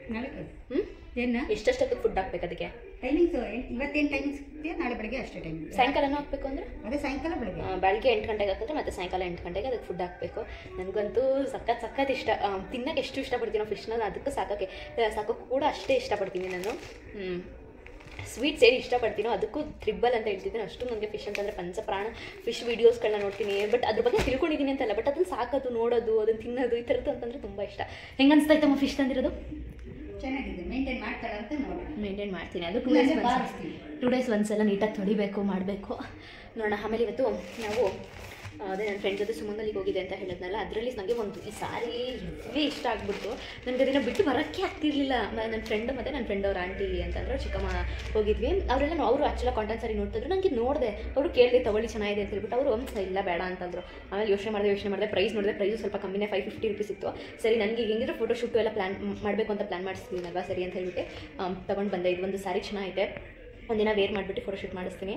ಹ್ಞೂ ಏನು ಎಷ್ಟಷ್ಟಕ್ಕೆ ಫುಡ್ ಹಾಕ್ಬೇಕು ಅದಕ್ಕೆ? ಟೈಮಿಂಗ್ಸ್ ಇವತ್ತೇನು ಟೈಮಿಂಗ್ಸ್ ಇದೆ, ನಾಳೆ ಬೆಳಗ್ಗೆ ಅಷ್ಟೇ ಟೈಮ್. ಸಾಯಂಕಾಲನೂ ಹಾಕಬೇಕು ಅಂದರೆ ಅದೇ ಸಾಯಂಕಾಲ ಬೆಳಗ್ಗೆ ಬೆಳಗ್ಗೆ ಎಂಟು ಗಂಟೆಗೆ ಹಾಕಿದ್ರೆ ಮತ್ತು ಸಾಯಂಕಾಲ ಎಂಟು ಗಂಟೆಗೆ ಅದಕ್ಕೆ ಫುಡ್ ಹಾಕಬೇಕು. ನನಗಂತೂ ಸಖತ್ ಸಖತ್ ಇಷ್ಟ. ತಿನ್ನೋಕ್ಕೆ ಎಷ್ಟು ಇಷ್ಟಪಡ್ತೀನೋ ಫಿಶ್ನ, ಅದಕ್ಕೆ ಸಾಕೋಕ್ಕೆ ಸಾಕೋಕ್ಕೂ ಕೂಡ ಅಷ್ಟೇ ಇಷ್ಟಪಡ್ತೀನಿ ನಾನು. ಹ್ಞೂ ಸ್ವೀಟ್ಸ್ ಏನು ಇಷ್ಟಪಡ್ತೀನೋ ಅದಕ್ಕೂ ತ್ರಿಬ್ಬಲ್ ಅಂತ ಹೇಳ್ತಿದ್ದೀನಿ. ಅಷ್ಟು ನನಗೆ ಫಿಶ್ ಅಂತಂದರೆ ಪಂಚಪ್ರಾಣ. ಫಿಶ್ ವೀಡಿಯೋಸ್ಗಳನ್ನ ನೋಡ್ತೀನಿ, ಬಟ್ ಅದ್ರ ಬಗ್ಗೆ ತಿಳ್ಕೊಂಡಿದ್ದೀನಿ ಅಂತಲ್ಲ, ಬಟ್ ಅದನ್ನು ಸಾಕೋದು, ನೋಡೋದು, ಅದನ್ನು ತಿನ್ನೋದು, ಈ ಥರದ್ದು ಅಂತಂದರೆ ತುಂಬ ಇಷ್ಟ. ಹೆಂಗೆ ಅನಿಸ್ತಾಯ್ತಮ್ಮ ಫಿಶ್ ತಂದಿರೋದು? ಚೆನ್ನಾಗಿದೆ, ಮೇಂಟೈನ್ ಮಾಡ್ತಾಳೆ ಅಂತ ನೋಡಿ ಮೇಂಟೈನ್ ಮಾಡ್ತೀನಿ. ಅದು two days once two days ಒಂದ್ಸಲ ನೀಟಾಗಿ ತೊಳಿಬೇಕು, ಮಾಡಬೇಕು. ನೋಡೋಣ. ಆಮೇಲೆ ಇವತ್ತು ನಾವು ಅದೇ ನನ್ನ ಫ್ರೆಂಡ್ ಜೊತೆ ಸುಮಂಗಲಿಗೆ ಹೋಗಿದೆ ಅಂತ ಹೇಳಿದ್ನಲ್ಲ, ಅದರಲ್ಲಿ ನನಗೆ ಒಂದು ಈ ಸಾರಿ ಹೆವಿ ಇಷ್ಟ ಆಗಿಬಿಟ್ಟು ನನಗೆ ಅದನ್ನು ಬಿಟ್ಟು ಬರೋಕ್ಕೆ ಆಗ್ತಿರ್ಲಿಲ್ಲ. ನನ್ನ ಫ್ರೆಂಡು ಮತ್ತು ನನ್ನ ಫ್ರೆಂಡ್ ಅವ್ರ ಆಂಟಿ ಅಂತಂದ್ರೆ ಚಿಕ್ಕಮ್ಮ ಹೋಗಿದ್ವಿ. ಅವರೆಲ್ಲ ಅವರು ಆ್ಯಕ್ಚುಲಾಗಿ ಕಾಂಟೆಂಟ್ ಸಾರಿ ನೋಡ್ತಿದ್ರು. ನನಗೆ ನೋಡಿದೆ, ಅವರು ಕೇಳಿದೆ ತಗೊಳ್ಳಿ ಚೆನ್ನಾಗಿದೆ ಅಂತ ಹೇಳ್ಬಿಟ್ಟು. ಅವರು ಒಂದು ಇಲ್ಲ ಬೇಡ ಅಂತಂದರು. ಆಮೇಲೆ ಯೋಚನೆ ಮಾಡಿದೆ ಯೋಚನೆ ಮಾಡಿದೆ ಪ್ರೈಸ್ ನೋಡಿದೆ. ಪ್ರೈಸು ಸ್ವಲ್ಪ ಕಮ್ಮಿನೇ, ಫೈವ್ ಫಿಫ್ಟಿ ರುಪೀಸ್ ಇತ್ತು. ಸರಿ ನನಗೆ ಹೆಂಗಿದ್ರು ಫೋಟೋ ಶೂಟು ಎಲ್ಲ ಪ್ಲ್ಯಾನ್ ಮಾಡಬೇಕು ಅಂತ ಪ್ಲ್ಯಾನ್ ಮಾಡಿಸ್ತೀನಲ್ವಾ, ಸರಿ ಅಂತ ಹೇಳ್ಬಿಟ್ಟು ತೊಗೊಂಡು ಬಂದೆ. ಇದು ಒಂದು ಸಾರಿ ಚೆನ್ನಾಗಿದೆ, ಒಂದಿನ ವೇರ್ ಮಾಡಿಬಿಟ್ಟು ಫೋಟೋಶೂಟ್ ಮಾಡಿಸ್ತೀನಿ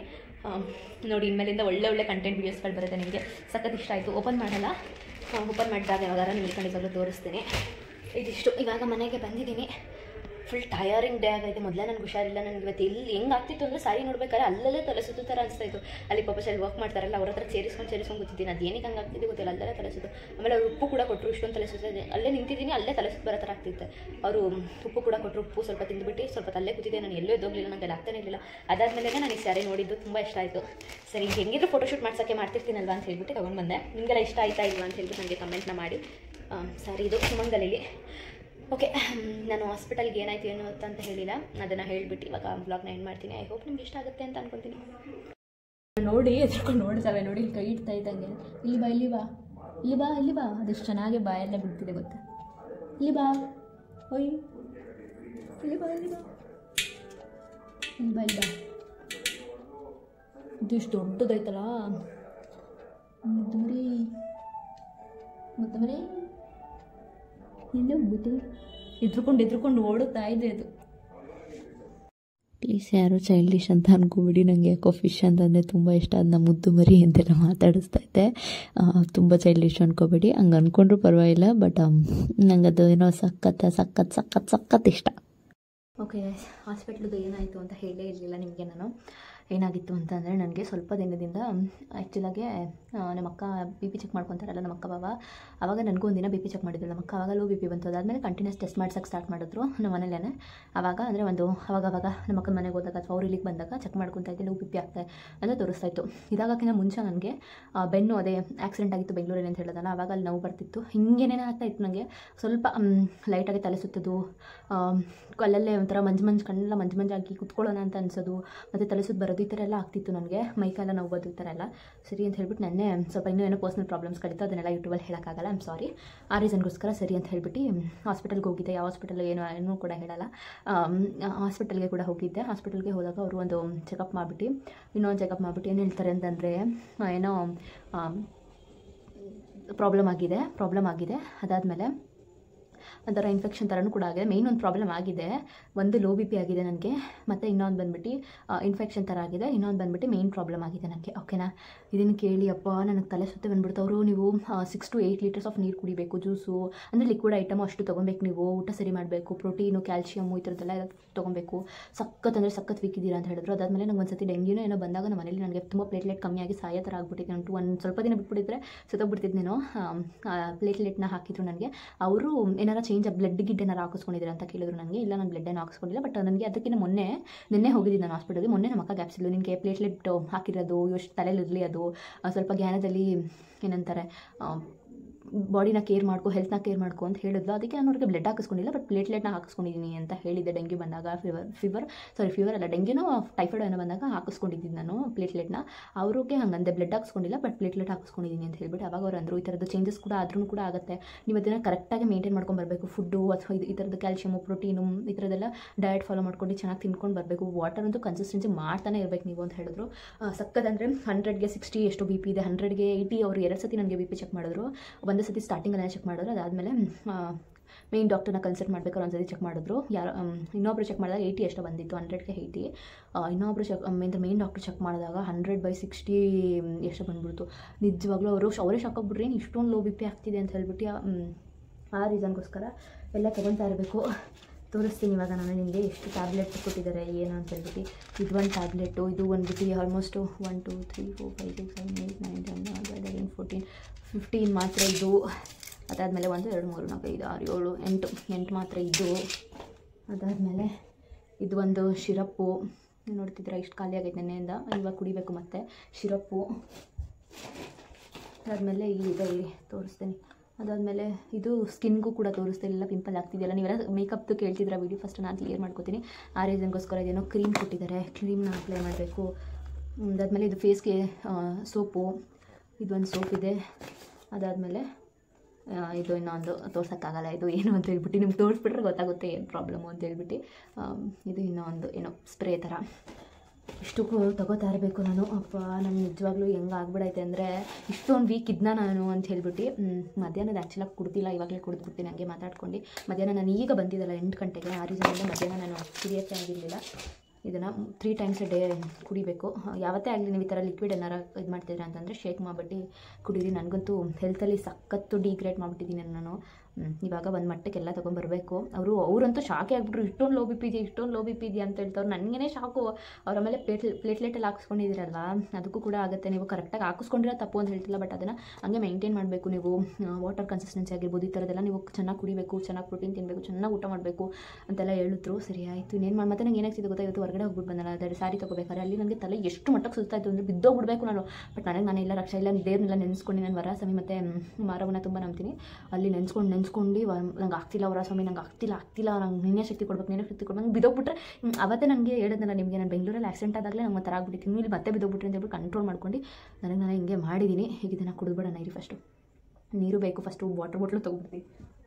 ನೋಡಿ. ಇನ್ಮೇಲಿಂದ ಒಳ್ಳೆ ಒಳ್ಳೆ ಕಂಟೆಂಟ್ ವೀಡಿಯೋಸ್ಗಳು ಬರುತ್ತೆ ನಿಮಗೆ. ಸಖತ್ ಇಷ್ಟ ಆಯಿತು. ಓಪನ್ ಮಾಡಲ್ಲ, ಓಪನ್ ಮಾಡಿದಾಗ ಯಾವಾಗಾರ ನಿಮಗೆ ಖಂಡಿತವಾಗ್ಲೂ ತೋರಿಸ್ತೀನಿ. ಇದಿಷ್ಟು. ಇವಾಗ ಮನೆಗೆ ಬಂದಿದ್ದೀನಿ. ಫುಲ್ ಟಯರಿಂಗ್ ಡೇ ಆಗೈತೆ. ಮೊದಲೇ ನನಗೆ ಹುಷಾರಿಲ್ಲ. ನನಗೆ ಇವತ್ತು ಎಲ್ಲಿ ಹೆಂಗೆ ಆಗ್ತಿತ್ತು ಅಂದರೆ ಸಾರಿ ನೋಡ್ಬೇಕಾದ್ರೆ ಅಲ್ಲಲ್ಲೇ ತಲೆ ಸುತ್ತು ಥರ ಅನಿಸ್ತಾ ಇತ್ತು. ಅಲ್ಲಿ ಪಾಪ ಅಲ್ಲಿ ವರ್ಕ್ ಮಾಡ್ತಾರಲ್ಲ, ಅವ್ರ ಹತ್ರ ಸೇರಿಸ್ಕೊಂಡು ಸೇರಿಸ್ಕೊಂಡು ಕೂತಿದ್ದೀನಿ. ಅದು ಏನಕ್ಕೆ ಹಂಗೆ ಆಗ್ತಿದೆ ಗೊತ್ತಿಲ್ಲ, ಅಲ್ಲೇ ತಲೆ ಸುತ್ತು. ಆಮೇಲೆ ಅವ್ರು ಉಪ್ಪು ಕೂಡ ಕೊಟ್ಟರು. ಇಷ್ಟೊಂದು ತಲೆ ಸುತ್ತಿದೆ. ಅಲ್ಲೇ ನಿಂತಿದ್ದೀನಿ, ಅಲ್ಲೇ ತಲೆ ಸುತ್ತು ಬರೋ ಥರ ಆಗ್ತಿತ್ತು. ಅವರು ಉಪ್ಪು ಕೂಡ ಕೊಟ್ಟರು. ಉಪ್ಪು ಸ್ವಲ್ಪ ತಿಂದುಬಿಟ್ಟು ಸ್ವಲ್ಪ ತಲೆ ಕೂತಿದ್ದೆ. ನಾನು ಎಲ್ಲೂ ಎದ್ದೋಗಲಿಲ್ಲ, ನನಗೆ ಆಗ್ತಾನೆ ಇರಲಿಲ್ಲ. ಅದಾದಮೇಲೆ ನಾನು ಈ ಸ್ಯಾರಿ ನೋಡಿದ್ದು ತುಂಬ ಇಷ್ಟ ಆಯಿತು. ಸರಿ ಹೆಂಗಿದ್ರು ಫೋಟೋಶೂಟ್ ಮಾಡ್ಸೋಕ್ಕೆ ಮಾಡ್ತಿರ್ತೀನಲ್ವ ಅಂತ ಹೇಳ್ಬಿಟ್ಟು ತೊಗೊಂಡು ಬಂದೆ. ನಿಮಗೆಲ್ಲ ಇಷ್ಟ ಆಯ್ತಾ ಇಲ್ವಾ ಅಂತ ಹೇಳ್ಬಿಟ್ಟು ನನಗೆ ಕಮೆಂಟ್ನ ಮಾಡಿ. ಸರಿ, ಇದು ಸುಮಂಗಲಲ್ಲಿ. ಓಕೆ, ನಾನು ಹಾಸ್ಪಿಟಲ್ಗೆ ಏನಾಯ್ತು ಏನು ಅಂತ ಹೇಳಿಲ್ಲ, ಅದನ್ನು ಹೇಳಿಬಿಟ್ಟು ಇವಾಗ ಬ್ಲಾಗ್ನ ಎಂಡ್ ಮಾಡ್ತೀನಿ. ಐ ಹೋಪ್ ನಿಮ್ಗೆ ಇಷ್ಟ ಆಗುತ್ತೆ ಅಂತ ಅನ್ಕೊತೀನಿ. ನೋಡಿ ಎದ್ಕೊಂಡು ನೋಡ್ತಾವೆ ನೋಡಿ, ಕೈ ಇಡ್ತಾ ಇದ್ದಂಗೆ ಇಲ್ಲಿ ಬಾ ಇಲ್ಲಿ ಬಾ ಇಲ್ಲಿ ಬಾ ಇಲ್ಲಿ ಬಾ. ಅದಷ್ಟು ಚೆನ್ನಾಗಿ ಬಾಯಲ್ಲೇ ಬಿಡ್ತಿದೆ ಗೊತ್ತಾ. ಇಲ್ಲಿ ಬಾ ಓಯ್, ಇಲ್ಲಿ ಬಾ ಇಲ್ಲಿ ಬಾ ಇಲ್ಲಿ ಬಾ ಇಲ್ಲಿ ಬಾ. ಇದು ಇಷ್ಟು ದೊಡ್ಡದೈತಲ್ಲ, ಮುದ್ದು ಮರಿ ಮುದ್ದು ಮರಿ ಇನ್ನೂ ಮುದ್ದು ಎದ್ರುಕೊಂಡು ಎದ್ರುಕೊಂಡು ಓಡುತ್ತಾ ಇದೆ ಅದು. ಪ್ಲೀಸ್ ಯಾರೋ ಚೈಲ್ಡಿಶ್ ಅಂತ ಅನ್ಕೋಬಿಡಿ. ನನಗೆ ಯಾಕೋ ಫಿಶ್ ಅಂತಂದರೆ ತುಂಬ ಇಷ್ಟ. ಅದನ್ನ ಮುದ್ದು ಮರಿ ಅಂತೆಲ್ಲ ಮಾತಾಡಿಸ್ತಾ ಇದ್ದೆ. ತುಂಬ ಚೈಲ್ಡಿಶ್ ಅನ್ಕೋಬೇಡಿ, ಹಂಗೆ ಅಂದ್ಕೊಂಡ್ರೂ ಪರವಾಗಿಲ್ಲ. ಬಟ್ ನಂಗೆ ಅದು ಏನೋ ಸಖತ್ ಸಖತ್ ಸಖತ್ ಸಖತ್ ಇಷ್ಟ. ಓಕೆ, ಹಾಸ್ಪಿಟ್ಲದು ಏನಾಯಿತು ಅಂತ ಹೇಳೇ ಇರಲಿಲ್ಲ ನಿಮಗೆ ನಾನು. ಏನಾಗಿತ್ತು ಅಂತಂದರೆ ನನಗೆ ಸ್ವಲ್ಪ ದಿನದಿಂದ ಆ್ಯಕ್ಚುಲಾಗೆ ನಮ್ಮ ಅಕ್ಕ ಬಿ ಪಿ ಚೆಕ್ ಮಾಡ್ಕೊತಾರಲ್ಲ ನಮ್ಮ ಅಕ್ಕ ಬಾವ, ಆವಾಗ ನನಗೂ ಒಂದಿನ ಬಿ ಪಿ ಚೆಕ್ ಮಾಡಿದ್ರು ನಮ್ಮ ಅಕ್ಕ. ಆವಾಗ ಲೋ ಬಿ ಪಿ ಬಂತು. ಅದಾದಮೇಲೆ ಕಂಟಿನ್ಯೂಸ್ ಟೆಸ್ಟ್ ಮಾಡ್ಸೋಕ್ಕೆ ಸ್ಟಾರ್ಟ್ ಮಾಡಿದ್ರು ನಮ್ಮ ಮನೇಲೇ. ಆವಾಗ ಅಂದರೆ ಒಂದು ಅವಾಗ ಅವಾಗ ನಮ್ಮ ಅಕ್ಕನ ಮನೆಗೆ ಹೋದಾಗ ಅಥವಾ ಅವ್ರು ಇಲ್ಲಿಗೆ ಬಂದಾಗ ಚೆಕ್ ಮಾಡ್ಕೊತಾ ಇದ್ದೆ, ಲೋ ಬಿ ಪಿ ಆಗ್ತಾಯಿದೆ ಅಂತ ತೋರಿಸ್ತಾ ಇತ್ತು. ಇದಾಗಕ್ಕಿಂತ ಮುಂಚೆ ನನಗೆ ಬೆನ್ನು ಅದೇ ಆಕ್ಸಿಡೆಂಟ್ ಆಗಿತ್ತು ಬೆಂಗಳೂರಲ್ಲಿ ಅಂತ ಹೇಳಿದಲ್ಲ, ಆವಾಗ ಅಲ್ಲಿ ನೋವು ಬರ್ತಿತ್ತು. ಹಿಂಗೇನೇನೋ ಆಗ್ತಾಯಿತ್ತು ನನಗೆ. ಸ್ವಲ್ಪ ಲೈಟಾಗಿ ತಲೆ ಸುತ್ತೋದು, ಕಲ್ಲಲ್ಲೇ ಒಂಥರ ಮಂಜು ಮಂಜು ಕಣ್ಣೆಲ್ಲ ಮಂಜು ಮಂಜಾಗಿ ಕುತ್ಕೊಳ್ಳೋಣ ಅಂತ ಅನಿಸೋದು, ಮತ್ತು ತಲೆ ಸುತ್ತ ಬರೋದು, ಈ ಥರ ಎಲ್ಲ ಆಗ್ತಿತ್ತು ನನಗೆ. ಮೈಕೆಲ್ಲ ನೋವುದು ಈ ಥರ ಎಲ್ಲ. ಸರಿ ಅಂತ ಹೇಳ್ಬಿಟ್ಟು ನೆನ್ನೆ ಸ್ವಲ್ಪ ಇನ್ನೂ ಏನೋ ಪರ್ಸ್ನಲ್ ಪ್ರಾಬ್ಲಮ್ಸ್ಗಳಿತ್ತು, ಅದನ್ನೆಲ್ಲ ಯೂಟ್ಯೂಬಲ್ಲಿ ಹೇಳೋಕ್ಕಾಗಲ್ಲ, ಐ ಆಮ್ ಸಾರಿ. ಆ ರೀಸನ್ಗೋಸ್ಕರ ಸರಿ ಅಂತ ಹೇಳ್ಬಿಟ್ಟು ಹಾಸ್ಪಿಟಲ್ಗೆ ಹೋಗಿದ್ದೆ. ಯಾವ ಹಾಸ್ಪಿಟಲ್ ಏನು ಏನೂ ಕೂಡ ಹೇಳಲ್ಲ. ಹಾಸ್ಪಿಟಲ್ಗೆ ಕೂಡ ಹೋಗಿದ್ದೆ. ಹಾಸ್ಪಿಟಲ್ಗೆ ಹೋದಾಗ ಅವರು ಒಂದು ಚೆಕಪ್ ಮಾಡಿಬಿಟ್ಟು ಇನ್ನೊಂದು ಚೆಕಪ್ ಮಾಡಿಬಿಟ್ಟು ಏನು ಹೇಳ್ತಾರೆ ಅಂತಂದರೆ ಏನೋ ಪ್ರಾಬ್ಲಮ್ ಆಗಿದೆ ಪ್ರಾಬ್ಲಮ್ ಆಗಿದೆ ಅದಾದಮೇಲೆ ಒಂಥರ ಇನ್ಫೆಕ್ಷನ್ ಥರನೂ ಕೂಡ ಆಗಿದೆ. ಮೇಯ್ನ್ ಒಂದು ಪ್ರಾಬ್ಲಮ್ ಆಗಿದೆ, ಒಂದು ಲೋ ಬಿ ಪಿ ಆಗಿದೆ ನನಗೆ, ಮತ್ತು ಇನ್ನೊಂದು ಬಂದುಬಿಟ್ಟು ಇನ್ಫೆಕ್ಷನ್ ಥರ ಆಗಿದೆ, ಇನ್ನೊಂದು ಬಂದುಬಿಟ್ಟು ಮೇಯ್ನ್ ಪ್ರಾಬ್ಲಮ್ ಆಗಿದೆ ನನಗೆ. ಓಕೆನಾ, ಇದನ್ನು ಕೇಳಿ ಅಪ್ಪ ನನಗೆ ತಲೆ ಸುತ್ತೆ ಬಂದುಬಿಡ್ತವರು. ನೀವು six to eight litres of ನೀರು ಕುಡಿಬೇಕು, ಜ್ಯೂಸು ಅಂದರೆ ಲಿಕ್ವಿಡ್ ಐಟಮು ಅಷ್ಟು ತೊಗೊಬೇಕು, ನೀವು ಊಟ ಸರಿ ಮಾಡಬೇಕು, ಪ್ರೋಟೀನು ಕ್ಯಾಲ್ಶಿಯಮು ಈ ಥರದ್ದೆಲ್ಲ ತೊಗೊಬೇಕು. ಸಖತ್ ಅಂದರೆ ಸಖತ್ ವೀಕ್ ಇದ್ದೀರಾ ಅಂತ ಹೇಳಿದ್ರು. ಅದಾದಮೇಲೆ ನಂಗೆ ಒಂದು ಸತಿ ಡೆಂಗ್ಯೂನೋ ಏನೋ ಬಂದಾಗ ನಮ್ಮ ಮನೇಲಿ ನನಗೆ ತುಂಬ ಪ್ಲೇಟ್ಲೆಟ್ ಕಮ್ಮಿಯಾಗಿ ಸಾಯೋ ಥರ ಆಗ್ಬಿಟ್ಟಿದೆ. ಅಂಟು ಒಂದು ಸ್ವಲ್ಪ ದಿನ ಬಿಟ್ಬಿಟ್ಟಿದ್ರೆ ಸತ್ತೋಗ್ಬಿಡ್ತಿದ್ನೇನೋ. ಪ್ಲೇಟ್ಲೆಟ್ನ ಹಾಕಿದ್ರು ನನಗೆ. ಅವರು ಏನಾರ ಚೇಂಜ್ ಬ್ಲಡ್ ಗಿಡ್ ಏನಾರು ಹಾಕಿಸ್ಕೊಂಡಿದ್ದೀರ ಅಂತ ಕೇಳಿದ್ರು ನನಗೆ. ಇಲ್ಲ ನಾನು ಬ್ಲಡ್ ಏನು ಹಾಕಿಸ್ಕೊಂಡಿಲ್ಲ, ಬಟ್ ನನಗೆ ಅದಕ್ಕಿಂತ ಮೊನ್ನೆ ನಿನ್ನೆ ಹೋಗಿದ್ದೀನಿ ನಾನು ಹಾಸ್ಪಿಟಲ್ಗೆ. ಮೊನ್ನೆ ನಮ್ಮ ಅಕ್ಕ ಗ್ಯಾಪ್ಸಿಲ್ಲ, ನಿನಗೆ ಪ್ಲೇಟ್ಲೆಟ್ ಹಾಕಿರೋದು ಎಷ್ಟು ತಲೆಲಿರಲಿ, ಅದು ಸ್ವಲ್ಪ ಜ್ಞಾನದಲ್ಲಿ ಏನಂತಾರೆ ಬಾಡಿನ ಕೇರ್ ಮಾಡ್ಕೊ, ಹೆಲ್ತ್ನ ಕೇರ್ ಮಾಡ್ಕೊ ಅಂತ ಹೇಳಿದ್ಲು. ಅದಕ್ಕೆ ನಾನು ಅವ್ರಿಗೆ ಬ್ಲಡ್ ಹಾಕಿಸ್ಕೊಂಡಿಲ್ಲ, ಬಟ್ ಪ್ಲೇಟ್ಲೆಟ್ನ ಹಾಕಿಸ್ಕೊಂಡಿದ್ದೀನಿ ಅಂತ ಹೇಳಿದ್ದೆ. ಡೆಂಗ್ಯೂ ಬಂದಾಗ, ಫೀವರ್ ಫೀವರ್ ಸಾರಿ ಫೀವರ್ ಅಲ್ಲ ಡೆಂಗ್ಯೂನೋ ಟೈಫಾಯ್ಡ್ ಏನೋ ಬಂದಾಗ ಹಾಕಿಸ್ಕೊಂಡಿದ್ದೀನಿ ನಾನು ಪ್ಲೇಟ್ಲೆಟ್ನ. ಅವ್ರಿಗೆ ಹಂಗಂದೆ ಬ್ಲಡ್ ಹಾಕಿಸ್ಕೊಂಡಿಲ್ಲ, ಬಟ್ ಪ್ಲೇಟ್ಲೆಟ್ ಹಾಕಿಸ್ಕೊಂಡಿದ್ದೀನಿ ಅಂತ ಹೇಳ್ಬಿಟ್ಟು ಅವಾಗ ಅವ್ರು ಅಂದರು ಈ ಥರದ್ದು ಚೇಂಜಸ್ ಕೂಡ ಆದ್ರೂ ಕೂಡ ಆಗುತ್ತೆ, ನೀವು ಅದನ್ನು ಕರೆಕ್ಟಾಗಿ ಮೇಂಟೈನ್ ಮಾಡ್ಕೊಂಡು ಬರಬೇಕು. ಫುಡ್ಡು ಅಥವಾ ಇದು ಈ ಥರದ್ದು ಕ್ಯಾಲ್ಶಿಯಮು ಪ್ರೋಟೀನು ಈ ಥರದ್ದೆಲ್ಲ ಡಯಟ್ ಫಾಲೋ ಮಾಡ್ಕೊಂಡು ಚೆನ್ನಾಗಿ ತಿನ್ಕೊಂಡು ಬರಬೇಕು. ವಾಟರ್ ಅಂತೂ ಕನ್ಸಿಸ್ಟೆನ್ಸಿ ಮಾಡ್ತಾನೆ ಇರಬೇಕು ನೀವು ಅಂತ ಹೇಳಿದ್ರು. ಸಕ್ಕದಂದರೆ ಹಂಡ್ರೆಡ್ಗೆ ಸಿಕ್ಸ್ಟಿ ಎಷ್ಟು ಬಿ ಪಿ ಇದೆ, ಹಂಡ್ರೆಡ್ಗೆ ಏಯ್ಟಿ. ಅವರು ಎರಡು ಸತಿ ನನಗೆ ಬಿ ಪಿ ಚೆಕ್ ಮಾಡಿದ್ರು. ಒಂದು ಸತಿ ಸ್ಟಾರ್ಟಿಂಗಲ್ಲೇ ಚೆಕ್ ಮಾಡಿದ್ರು, ಅದಾದಮೇಲೆ ಮೇಯ್ನ್ ಡಾಕ್ಟರ್ನ ಕನ್ಸಲ್ಟ್ ಮಾಡಬೇಕಾದ್ರೆ ಒಂದು ಸತಿ ಚೆಕ್ ಮಾಡಿದ್ರು. ಯಾರು ಇನ್ನೊಬ್ರು ಚೆಕ್ ಮಾಡಿದಾಗ ಏಯ್ಟಿ ಎಷ್ಟೋ ಬಂದಿತ್ತು, ಹಂಡ್ರೆಡ್ಗೆ ಏಯ್ಟಿ. ಇನ್ನೊಬ್ರು ಚೆಕ್ ಅಂದರೆ ಮೇಯ್ನ್ ಡಾಕ್ಟರ್ ಚೆಕ್ ಮಾಡಿದಾಗ ಹಂಡ್ರೆಡ್ ಬೈ ಸಿಕ್ಸ್ಟಿ ಎಷ್ಟು ಬಂದ್ಬಿಡ್ತು. ನಿಜವಾಗ್ಲೂ ಅವರು ಅವರೇ ಶಾಕ್ ಆಗ್ಬಿಟ್ರಿ, ಏನು ಇಷ್ಟೊಂದು ಲೋ ಬಿ ಪಿ ಆಗ್ತಿದೆ ಅಂತ ಹೇಳ್ಬಿಟ್ಟು. ಆ ರೀಸನ್ಗೋಸ್ಕರ ಎಲ್ಲ ತೊಗೊತಾ ಇರಬೇಕು. ತೋರಿಸ್ತೀನಿ ಇವಾಗ ನಾನು ನಿಮಗೆ ಎಷ್ಟು ಟ್ಯಾಬ್ಲೆಟ್ ಕೊಟ್ಟಿದ್ದಾರೆ ಏನು ಅಂತ ಹೇಳ್ಬಿಟ್ಟು. ಇದು ಒಂದು ಟ್ಯಾಬ್ಲೆಟು, ಇದು ಬಂದ್ಬಿಟ್ಟು almost one two three four five six seven eight nine ten eleven fourteen fifteen ಮಾತ್ರ ಇದು. ಅದಾದಮೇಲೆ ಒಂದು ಎರಡು ಮೂರು ನಾಲ್ಕು ಐದು ಆರು ಏಳು ಎಂಟು ಎಂಟು ಮಾತ್ರ ಇದು. ಅದಾದಮೇಲೆ ಇದು ಒಂದು ಶಿರಪ್ಪು, ನೋಡ್ತಿದ್ದೀರಾ ಇಷ್ಟು ಖಾಲಿ ಆಗೈತೆ ನೆನ್ನೆಯಿಂದ, ಇವಾಗ ಕುಡಿಬೇಕು ಮತ್ತೆ ಶಿರಪ್ಪು. ಅದಾದಮೇಲೆ ಇದೆ ಇಲ್ಲಿ ತೋರಿಸ್ತೀನಿ. ಅದಾದಮೇಲೆ ಇದು ಸ್ಕಿನ್ಗೂ ಕೂಡ ತೋರಿಸ್ತಿಲ್ಲ, ಪಿಂಪಲ್ ಆಗ್ತಿದೆಯಲ್ಲ. ನೀವೆಲ್ಲ ಮೇಕಪ್ದು ಕೇಳ್ತಿದ್ರೆ ವೀಡಿಯೋ ಫಸ್ಟ್ ನಾನು ಕ್ಲಿಯರ್ ಮಾಡ್ಕೋತೀನಿ. ಆ ರೀಸನ್ಗೋಸ್ಕರ ಇದೇನೋ ಕ್ರೀಮ್ ಕೊಟ್ಟಿದ್ದಾರೆ, ಕ್ರೀಮ್ನ ಅಪ್ಲೈ ಮಾಡಬೇಕು. ಅದಾದಮೇಲೆ ಇದು ಫೇಸ್ಗೆ ಸೋಪು, ಇದೊಂದು ಸೋಪ್ ಇದೆ. ಅದಾದಮೇಲೆ ಇದು ಇನ್ನೊಂದು ತೋರ್ಸೋಕ್ಕಾಗಲ್ಲ, ಇದು ಏನು ಅಂತ ಹೇಳ್ಬಿಟ್ಟು ನಿಮ್ಗೆ ತೋರಿಸ್ಬಿಟ್ರೆ ಗೊತ್ತಾಗುತ್ತೆ ಏನು ಪ್ರಾಬ್ಲಮ್ಮು ಅಂತ ಹೇಳ್ಬಿಟ್ಟು. ಇದು ಇನ್ನೊಂದು ಏನೋ ಸ್ಪ್ರೇ ಥರ. ಇಷ್ಟು ತಗೋತಾ ಇರಬೇಕು ನಾನು. ಅಪ್ಪ ನಾನು ನಿಜವಾಗ್ಲೂ ಹೆಂಗೆ ಆಗ್ಬಿಡೈತೆ ಅಂದರೆ ಇಷ್ಟೊಂದು ವೀಕ್ ಇದನ್ನ ನಾನು ಅಂತ ಹೇಳ್ಬಿಟ್ಟು. ಮಧ್ಯಾಹ್ನದ ಆ್ಯಕ್ಚುಲಾಗಿ ಕುಡ್ತಿಲ್ಲ, ಇವಾಗಲೇ ಕುಡಿದ್ಬಿಡ್ತೀನಿ ಹಂಗೆ ಮಾತಾಡ್ಕೊಂಡು. ಮಧ್ಯಾಹ್ನ ನಾನು ಈಗ ಬಂದಿದ್ದಲ್ಲ ಎಂಟು ಗಂಟೆಗೆ, ಆ ರೀಸನಿಂದ ಮಧ್ಯಾಹ್ನ ನಾನು ಸೀರಿಯಸ್ಸೇ ಆಗಿರಲಿಲ್ಲ. ಇದನ್ನು ತ್ರೀ ಟೈಮ್ಸ್ ಡೇ ಕುಡಿಬೇಕು. ಯಾವತ್ತೇ ಆಗಲಿ ನೀವು ಈ ಥರ ಲಿಕ್ವಿಡ್ ಏನಾರು ಇದು ಮಾಡ್ತಿದ್ದೀರಾ ಅಂತಂದರೆ ಶೇಕ್ ಮಾಡಿಬಿಟ್ಟು ಕುಡೀರಿ. ನನಗಂತೂ ಹೆಲ್ತಲ್ಲಿ ಸಖತ್ತು ಡಿಗ್ರೇಡ್ ಮಾಡಿಬಿಟ್ಟಿದ್ದೀನಿ ನಾನು. ಇವಾಗ ಒಂದು ಮಟ್ಟಕ್ಕೆಲ್ಲ ತೊಗೊಂಬರ್ಬೇಕು. ಅವರು ಅವರಂತೂ ಶಾಕೇ ಆಗಿಬಿಟ್ರು, ಇಷ್ಟೊಂದು ಲೋ ಬಿ ಪಿ ಇದೆಯಾ ಇಷ್ಟೊಂದು ಲೋ ಬಿ ಪಿ ಇದೆಯಾ ಅಂತ ಹೇಳ್ತಾರೆ. ನನಗೇ ಶಾಕು. ಅವ್ರ ಆಮೇಲೆ ಪ್ಲೇಟ್ ಪ್ಲೇಟ್ಲೆಟಲ್ಲಿ ಹಾಕಿಸ್ಕೊಂಡಿದ್ದೀರಲ್ವ, ಅದಕ್ಕೂ ಕೂಡ ಆಗುತ್ತೆ. ನೀವು ಕರೆಕ್ಟಾಗಿ ಹಾಕಿಸ್ಕೊಂಡಿರೋ ತಪ್ಪು ಅಂತ ಹೇಳ್ತಿಲ್ಲ, ಬಟ್ ಅದನ್ನು ಹಂಗೆ ಮೇಂಟೈನ್ ಮಾಡಬೇಕು ನೀವು. ವಾಟರ್ ಕನ್ಸಿಸ್ಟೆನ್ಸಿ ಆಗಿರ್ಬೋದು, ಈ ಥರದ್ದೆಲ್ಲ ನೀವು ಚೆನ್ನಾಗಿ ಕುಡಿಬೇಕು, ಚೆನ್ನಾಗಿ ಪ್ರೋಟೀನ್ ತಿನ್ನಬೇಕು, ಚೆನ್ನಾಗಿ ಊಟ ಮಾಡಬೇಕು ಅಂತೆಲ್ಲ ಹೇಳಿದ್ರು. ಸರಿ ಆಯಿತು, ಇನ್ನೇನು ಮಾಡಿ. ಮತ್ತೆ ನಂಗೆ ಏನಾಗ್ತಿದೆ ಗೊತ್ತಾ, ಇವತ್ತು ಹೊರಗಡೆ ಹೋಗ್ಬಿಟ್ಟು ಬಂದಲ್ಲ, ಅದೇ ಸ್ಯಾರಿ ತೊಗೋಬೇಕಾದ್ರೆ ಅಲ್ಲಿ ನನಗೆ ತಲೆ ಎಷ್ಟು ಮಟ್ಟಕ್ಕೆ ಸುತ್ತಾ ಇತ್ತು ಅಂದರೆ ಬಿದ್ದೋಗ್ಬಿಡ್ಬೇಕು ನಾನು. ಬಟ್ ನನಗೆ ನಾನು ಇಲ್ಲ ರಕ್ಷಾ ಇಲ್ಲ ದೇವ್ರನ್ನೆಲ್ಲ ನೆನೆಸ್ಕೊಂಡು, ನಾನು ವರಸ್ವಾಮಿ ಮತ್ತು ಮಾರವನ್ನ ತುಂಬ ನಂಬ್ತೀನಿ. ಅಲ್ಲಿ ನೆನೆಸ್ಕೊಂಡು ನೆನೆಸ್ಕೊಂಡು ನಂಗೆ ಆಗ್ತಿಲ್ಲ ವರಸ್ವಾಮಿ, ನಂಗೆ ಆಗ್ತಿಲ್ಲ ಆಗ್ತಿಲ್ಲ ನಂಗೆ ನಿನ್ನೆ ಶಕ್ತಿ ಕೊಡ್ಬೇಕು, ನಿನ್ನೆ ಶಕ್ತಿ ಕೊಡ್ಬೇಕು. ನಂಗೆ ಬಿದ್ದೋಗ್ಬಿಟ್ರೆ ಅವತ್ತೇ ನನಗೆ ಹೇಳಿದ್ನಲ್ಲ ನಿಮಗೆ, ನಾನು ಬೆಂಗಳೂರಲ್ಲಿ ಆಕ್ಸಿಡೆಂಟ್ ಆದಾಗಲೇ ನಂಗೆ ಒಂಥರ ಆಗ್ಬಿಟ್ಟಿತ್ತು. ಇಲ್ಲಿ ಮತ್ತೆ ಬಿದ್ದೋಗ್ಬಿಟ್ರೆ ಅಂತ ಹೇಳ್ಬಿಟ್ಟು ಕಂಟ್ರೋಲ್ ಮಾಡ್ಕೊಂಡು ನನಗೆ ನಾನು ಹಿಂಗೆ ಮಾಡಿದ್ದೀನಿ. ಈಗ ಇದನ್ನು ಕುಡಿದ್ಬಿಡೋಣ ಇರಿ. ಫಸ್ಟು ನೀರು ಬೇಕು, ಫಸ್ಟು ವಾಟರ್ ಬಾಟ್ಲು ತೊಗೊಬಿಡ್ತೀನಿ.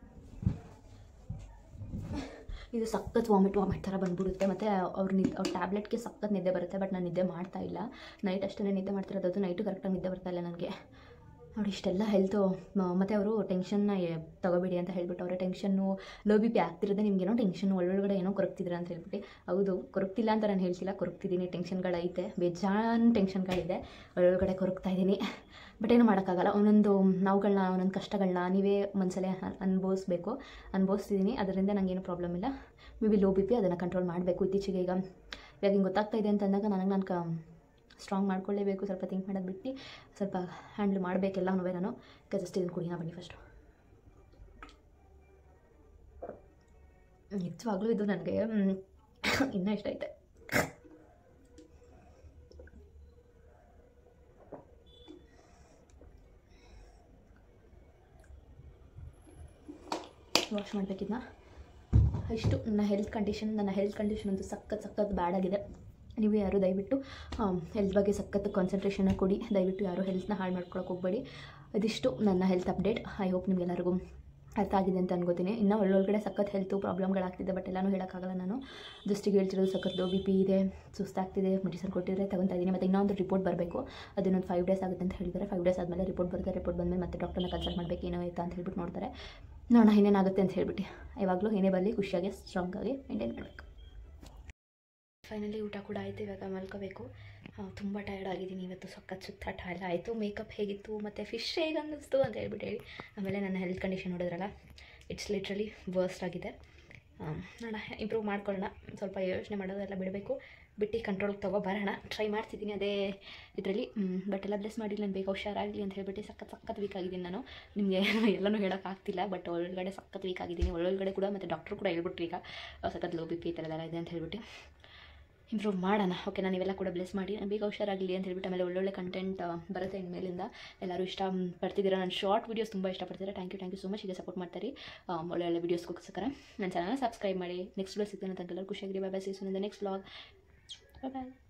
ಇದು ಸಖತ್ ವಾಮಿಟ್ ವಾಮಿಟ್ ಥರ ಬಂದುಬಿಡುತ್ತೆ. ಮತ್ತು ಅವ್ರು ನಿದ್ದೆ ಅವ್ರ ಟ್ಯಾಬ್ಲೆಟ್ಗೆ ಸಖತ್ ನಿದ್ದೆ ಬರುತ್ತೆ, ಬಟ್ ನಾನು ನಿದ್ದೆ ಮಾಡ್ತಾ ಇಲ್ಲ. ನೈಟ್ ಅಷ್ಟೇ ನಿದ್ದೆ ಮಾಡ್ತಿರೋದು, ಅದು ನೈಟು ಕರೆಕ್ಟಾಗಿ ನಿದ್ದೆ ಬರ್ತಾ ಇಲ್ಲ ನನಗೆ. ನೋಡಿ ಇಷ್ಟೆಲ್ಲ ಹೆಲ್ತು. ಮತ್ತು ಅವರು ಟೆನ್ಷನ್ನ ತಗೋಬೇಡಿ ಅಂತ ಹೇಳ್ಬಿಟ್ಟು, ಅವರ ಟೆನ್ಷನ್ನು ಲೋ ಬಿ ಪಿ ಆಗ್ತಿರೋದೇ ನಿಮಗೇನೋ ಟೆನ್ಷನ್ ಒಳಗಡೆ ಏನೋ ಕೊರಗ್ತಿದ್ರ ಅಂತ ಹೇಳ್ಬಿಟ್ಟು. ಹೌದು, ಕೊರಗ್ತಿಲ್ಲ ಅಂತ ನಾನು ಹೇಳ್ತಿಲ್ಲ, ಕೊರಗ್ತಿದ್ದೀನಿ. ಟೆನ್ಷನ್ಗಳೈತೆ, ಬೇಜಾನ್ ಟೆನ್ಷನ್ಗಳಿದೆ, ಒಳಗಡೆ ಕೊರಗ್ತಾ ಇದ್ದೀನಿ. ಬಟ್ ಏನು ಮಾಡೋಕ್ಕಾಗಲ್ಲ. ಒಂದೊಂದು ನೋವುಗಳನ್ನ ಒಂದೊಂದು ಕಷ್ಟಗಳನ್ನ ನೀವೇ ಮನಸ್ಸಲ್ಲೇ ಅನುಭವಿಸ್ಬೇಕು. ಅನುಭವಿಸ್ತಿದ್ದೀನಿ, ಅದರಿಂದ ನನಗೇನು ಪ್ರಾಬ್ಲಮ್ ಇಲ್ಲ. Maybe low B P, ಅದನ್ನು ಕಂಟ್ರೋಲ್ ಮಾಡಬೇಕು. ಇತ್ತೀಚೆಗೆ ಈಗ ಇವಾಗ ಹಿಂಗೆ ಗೊತ್ತಾಗ್ತಾ ಇದೆ ಅಂತಂದಾಗ ನನಗೆ ನಾನು ಕ ಸ್ಟ್ರಾಂಗ್ ಮಾಡ್ಕೊಳ್ಳೇಬೇಕು. ಸ್ವಲ್ಪ ಥಿಂಕ್ ಮಾಡೋದು ಬಿಟ್ಟು ಸ್ವಲ್ಪ ಹ್ಯಾಂಡ್ಲ್ ಮಾಡಬೇಕೆಲ್ಲ ನೋವೇ ನಾನು. ಈಗ ಜಸ್ಟ್ ಇದನ್ನು ಕುಡಿಯೋಣ ಬನ್ನಿ ಫಸ್ಟು. ನಿಜವಾಗ್ಲೂ ಇದು ನನಗೆ ಇನ್ನೂ ಇಷ್ಟ ಐತೆ. ವಾಶ್ ಮಾಡಬೇಕಿದ್ನ. ಇಷ್ಟು ನನ್ನ ಹೆಲ್ತ್ ಕಂಡೀಷನ್ ನನ್ನ ಹೆಲ್ತ್ ಕಂಡೀಷನ್ ಅಂತೂ ಸಖತ್ ಸಖತ್ ಬ್ಯಾಡ್ ಆಗಿದೆ. ನೀವು ಯಾರು ದಯವಿಟ್ಟು ಹೆಲ್ತ್ ಬಗ್ಗೆ ಸಖತ್ತು ಕಾನ್ಸಂಟ್ರೇಷನ್ನ ಕೊಡಿ. ದಯವಿಟ್ಟು ಯಾರು ಹೆಲ್ತ್ನ ಹಾಳು ಮಾಡ್ಕೊಳಕ್ಕೆ ಹೋಗಬೇಡಿ. ಇದಿಷ್ಟು ನನ್ನ ಹೆಲ್ತ್ ಅಪ್ಡೇಟ್. ಐ ಹೋಪ್ ನಿಮಗೆಲ್ಲರಿಗೂ ಅರ್ಥ ಆಗಿದೆ ಅಂತ ಅನ್ಕೋತೀನಿ. ಇನ್ನೂ ಒಳ್ಳೊಳಗಡೆ ಸಖತ್ ಹೆಲ್ತು ಪ್ರಾಬ್ಲಮ್ಗಳಾಗ್ತಿದೆ, ಬಟ್ ಎಲ್ಲನೂ ಹೇಳೋಕ್ಕಾಗಲ್ಲ ನಾನು. ಜಸ್ಟಿಗೆ ಹೇಳ್ತಿರೋದು ಸಖತ್ ಲೋ ಬಿ ಪಿ ಇದೆ, ಸುಸ್ತಾಗ್ತಿದೆ, ಮೆಡಿಸನ್ ಕೊಟ್ಟಿದ್ರೆ ತಗೊತಾ ಇದ್ದೀನಿ. ಮತ್ತು ಇನ್ನೊಂದು ರಿಪೋರ್ಟ್ ಬರಬೇಕು, ಅದನ್ನೊಂದು ಫೈವ್ ಡೇಸ್ ಆಗುತ್ತೆ ಅಂತ ಹೇಳಿದ್ದಾರೆ. ಫೈವ್ ಡೇಸ್ ಆದಮೇಲೆ ರಿಪೋರ್ಟ್ ಬರುತ್ತೆ. ರಿಪೋರ್ಟ್ ಬಂದಮೇಲೆ ಮತ್ತೆ ಡಾಕ್ಟರ್ನ ಕನ್ಸಲ್ಟ್ ಮಾಡಬೇಕು ಏನೋ ಆಯಿತಾ ಅಂತ ಹೇಳ್ಬಿಟ್ಟು ನೋಡ್ತಾರೆ. ನೋಡೋಣ ಏನೇನಾಗುತ್ತೆ ಅಂತ ಹೇಳ್ಬಿಟ್ಟು. ಯಾವಾಗಲೂ ಏನೇ ಬರಲಿ ಖುಷಿಯಾಗಿ ಸ್ಟ್ರಾಂಗಾಗಿ ಮೇಂಟೈನ್ ಮಾಡಬೇಕು. ಫೈನಲಿ ಊಟ ಕೂಡ ಆಯಿತು, ಇವಾಗ ಮಲ್ಕೋಬೇಕು. ತುಂಬ ಟಯರ್ಡ್ ಆಗಿದ್ದೀನಿ ಇವತ್ತು, ಸಖತ್ ಸುತ್ತಾಟ ಎಲ್ಲ ಆಯಿತು. ಮೇಕಪ್ ಹೇಗಿತ್ತು ಮತ್ತು ಫಿಶ್ ಹೇಗೆ ಅನ್ನಿಸ್ತು ಅಂತ ಹೇಳ್ಬಿಟ್ಟು ಹೇಳಿ. ಆಮೇಲೆ ನನ್ನ ಹೆಲ್ತ್ ಕಂಡೀಷನ್ ನೋಡಿದ್ರಲ್ಲ, ಇಟ್ಸ್ ಲಿಟ್ರಲಿ ವರ್ಸ್ಟ್ ಆಗಿದೆ. ನೋಡೋಣ, ಇಂಪ್ರೂವ್ ಮಾಡ್ಕೊಳ್ಳೋಣ. ಸ್ವಲ್ಪ ಯೋಚನೆ ಮಾಡೋದೆಲ್ಲ ಬಿಡಬೇಕು, ಬಿಟ್ಟು ಕಂಟ್ರೋಲ್ಗೆ ತೊಗೊಬರೋಣ. ಟ್ರೈ ಮಾಡ್ತಿದ್ದೀನಿ ಅದೇ ಇದರಲ್ಲಿ. ಬಟ್ ಎಲ್ಲ ಬ್ಲೆಸ್ ಮಾಡಿಲ್ಲ, ನಾನು ಬೇಗ ಹುಷಾರಾಗಲಿ ಅಂತ ಹೇಳ್ಬಿಟ್ಟು ಸಖತ್ ಸಖತ್ ವೀಕ್ ಆಗಿದ್ದೀನಿ ನಾನು. ನಿಮಗೆ ಎಲ್ಲನೂ ಹೇಳೋಕ್ಕಾಗ್ತಿಲ್ಲ, ಬಟ್ ಒಳಗಡೆ ಸಖತ್ ವೀಕ್ ಆಗಿದ್ದೀನಿ. ಒಳಗಡೆ ಕೂಡ ಮತ್ತು ಡಾಕ್ಟ್ರು ಕೂಡ ಹೇಳ್ಬಿಟ್ರು ಈಗ ಸಖತ್ ಲೋ ಬಿ ಪಿ ಈ ಥರದೆಲ್ಲ ಇದೆ ಅಂತ ಹೇಳ್ಬಿಟ್ಟು. ಇಂಪ್ರೂವ್ ಮಾಡೋಣ. ಓಕೆ, ನಾನು ಇವೆಲ್ಲ ಕೂಡ ಬ್ಲೆಸ್ ಮಾಡಿ ಬೇಗ ಹುಷಾರಾಗಲಿ ಅಂತ ಹೇಳ್ಬಿಟ್ಟು ಆಮೇಲೆ ಒಳ್ಳೊಳ್ಳೆ ಕಂಟೆಂಟ್ ಬರುತ್ತೆ ಇನ್ಮೇಲಿಂದ. ಎಲ್ಲರೂ ಇಷ್ಟ ಪಡ್ತಿದ್ದೀರಾ, ನಾನು ಶಾರ್ಟ್ ವೀಡಿಯೋಸ್ ತುಂಬ ಇಷ್ಟಪಡ್ತೀರಾ. Thank you thank you so much. ಈಗ ಸಪೋರ್ಟ್ ಮಾಡ್ತಾರೆ ಒಳ್ಳೆ ಒಳ್ಳೆ ವೀಡಿಯೋಸ್ಗೋಸ್ಕರ ನನ್ನ ಚಾನಲ್ನ ಸಬ್ಸ್ಕ್ರೈಬ್ ಮಾಡಿ. ನೆಕ್ಸ್ಟ್ ವ್ಲಾಗ್ ಸಿಗ್ತಾನೆ ಅಂತ ಎಲ್ಲರೂ ಖುಷಿಯಾಗಿರಿ. Bye bye, see you in the next vlog. Bye bye.